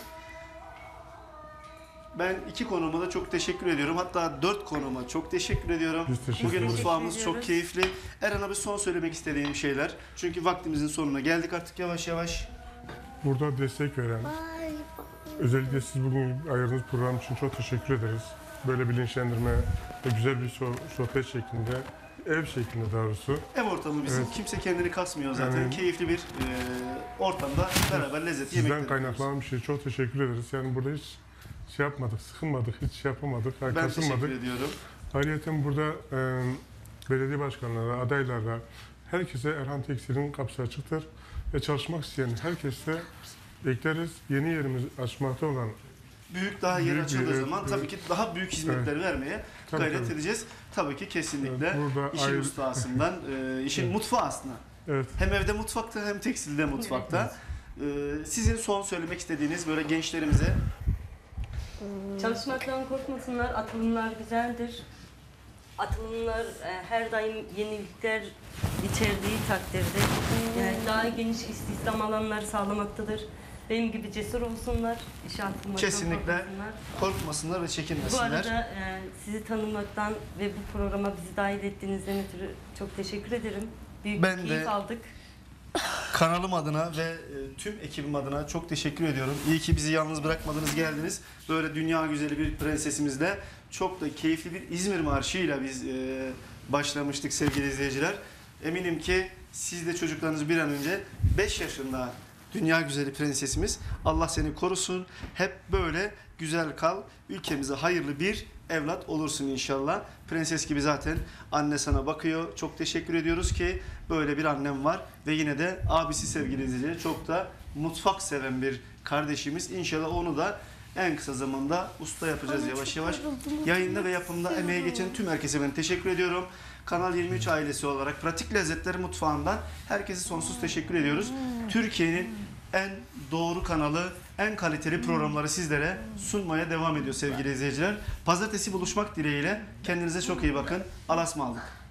Ben 2 konuma da çok teşekkür ediyorum. Hatta 4 konuma çok teşekkür ediyorum. Biz teşekkür Bugün ederiz. mutfağımız Teşekkür çok ediyoruz. keyifli. Eren abi, son söylemek istediğim şeyler. Çünkü vaktimizin sonuna geldik artık yavaş yavaş. Burada destek veren, özellikle siz bugün ayırdığınız program için çok teşekkür ederiz. Böyle bilinçlendirme ve güzel bir sohbet şeklinde, ev şeklinde daha doğrusu. Ev ortamı bizim. Evet. Kimse kendini kasmıyor zaten. Yani- Keyifli bir ortamda beraber lezzetli Sizden yemekler yapıyoruz. kaynaklanan bir şey. Çok teşekkür ederiz. Yani burada hiç şey yapmadık, sıkılmadık, hiç şey yapamadık, Ben teşekkür kasılmadık. ediyorum. Ayrıca burada belediye başkanları, adaylara, herkese Erhan Tekstil'in kapısı açıktır. Ve çalışmak isteyen herkese bekleriz. Yeni yerimiz açmakta olan Daha yer Büyük açıldığı bir- zaman evet, tabii ki daha büyük hizmetler vermeye Tabii, gayret tabii. edeceğiz. Tabii ki kesinlikle Burada işin ayrı- ustasından, işin Evet. mutfağı aslında. evet, Hem evde mutfakta hem tekstilde mutfakta. Sizin son söylemek istediğiniz böyle gençlerimize Çalışmaktan korkmasınlar, atılımlar güzeldir. Atılımlar her daim yenilikler içerdiği takdirde yani daha geniş istihdam alanları sağlamaktadır. Benim gibi cesur olsunlar, işe atılmaktan Kesinlikle. korkmasınlar. korkmasınlar ve Bu çekinmesinler. arada sizi tanımaktan ve bu programa bizi dahil ettiğinizden ötürü çok teşekkür ederim. Büyük Ben bir keyif de- aldık. Kanalım adına ve tüm ekibim adına çok teşekkür ediyorum. İyi ki bizi yalnız bırakmadınız, geldiniz. Böyle dünya güzeli bir prensesimizle çok da keyifli bir İzmir marşıyla biz başlamıştık sevgili izleyiciler. Eminim ki siz de çocuklarınız bir an önce 5 yaşında dünya güzeli prensesimiz. Allah seni korusun. Hep böyle güzel kal. Ülkemize hayırlı bir evlat olursun inşallah. Prenses gibi zaten anne sana bakıyor. Çok teşekkür ediyoruz ki böyle bir annem var. Ve yine de abisi sevgili izleyiciler çok da mutfak seven bir kardeşimiz. İnşallah onu da en kısa zamanda usta yapacağız yavaş yavaş. Yayında ve yapımda emeği geçen tüm herkese ben teşekkür ediyorum. Kanal 23 ailesi olarak Pratik Lezzetler Mutfağı'ndan herkese sonsuz teşekkür ediyoruz. Türkiye'nin en doğru kanalı, en kaliteli programları sizlere sunmaya devam ediyor sevgili izleyiciler. Pazartesi buluşmak dileğiyle. Kendinize çok iyi bakın. Allah'a ısmarladık.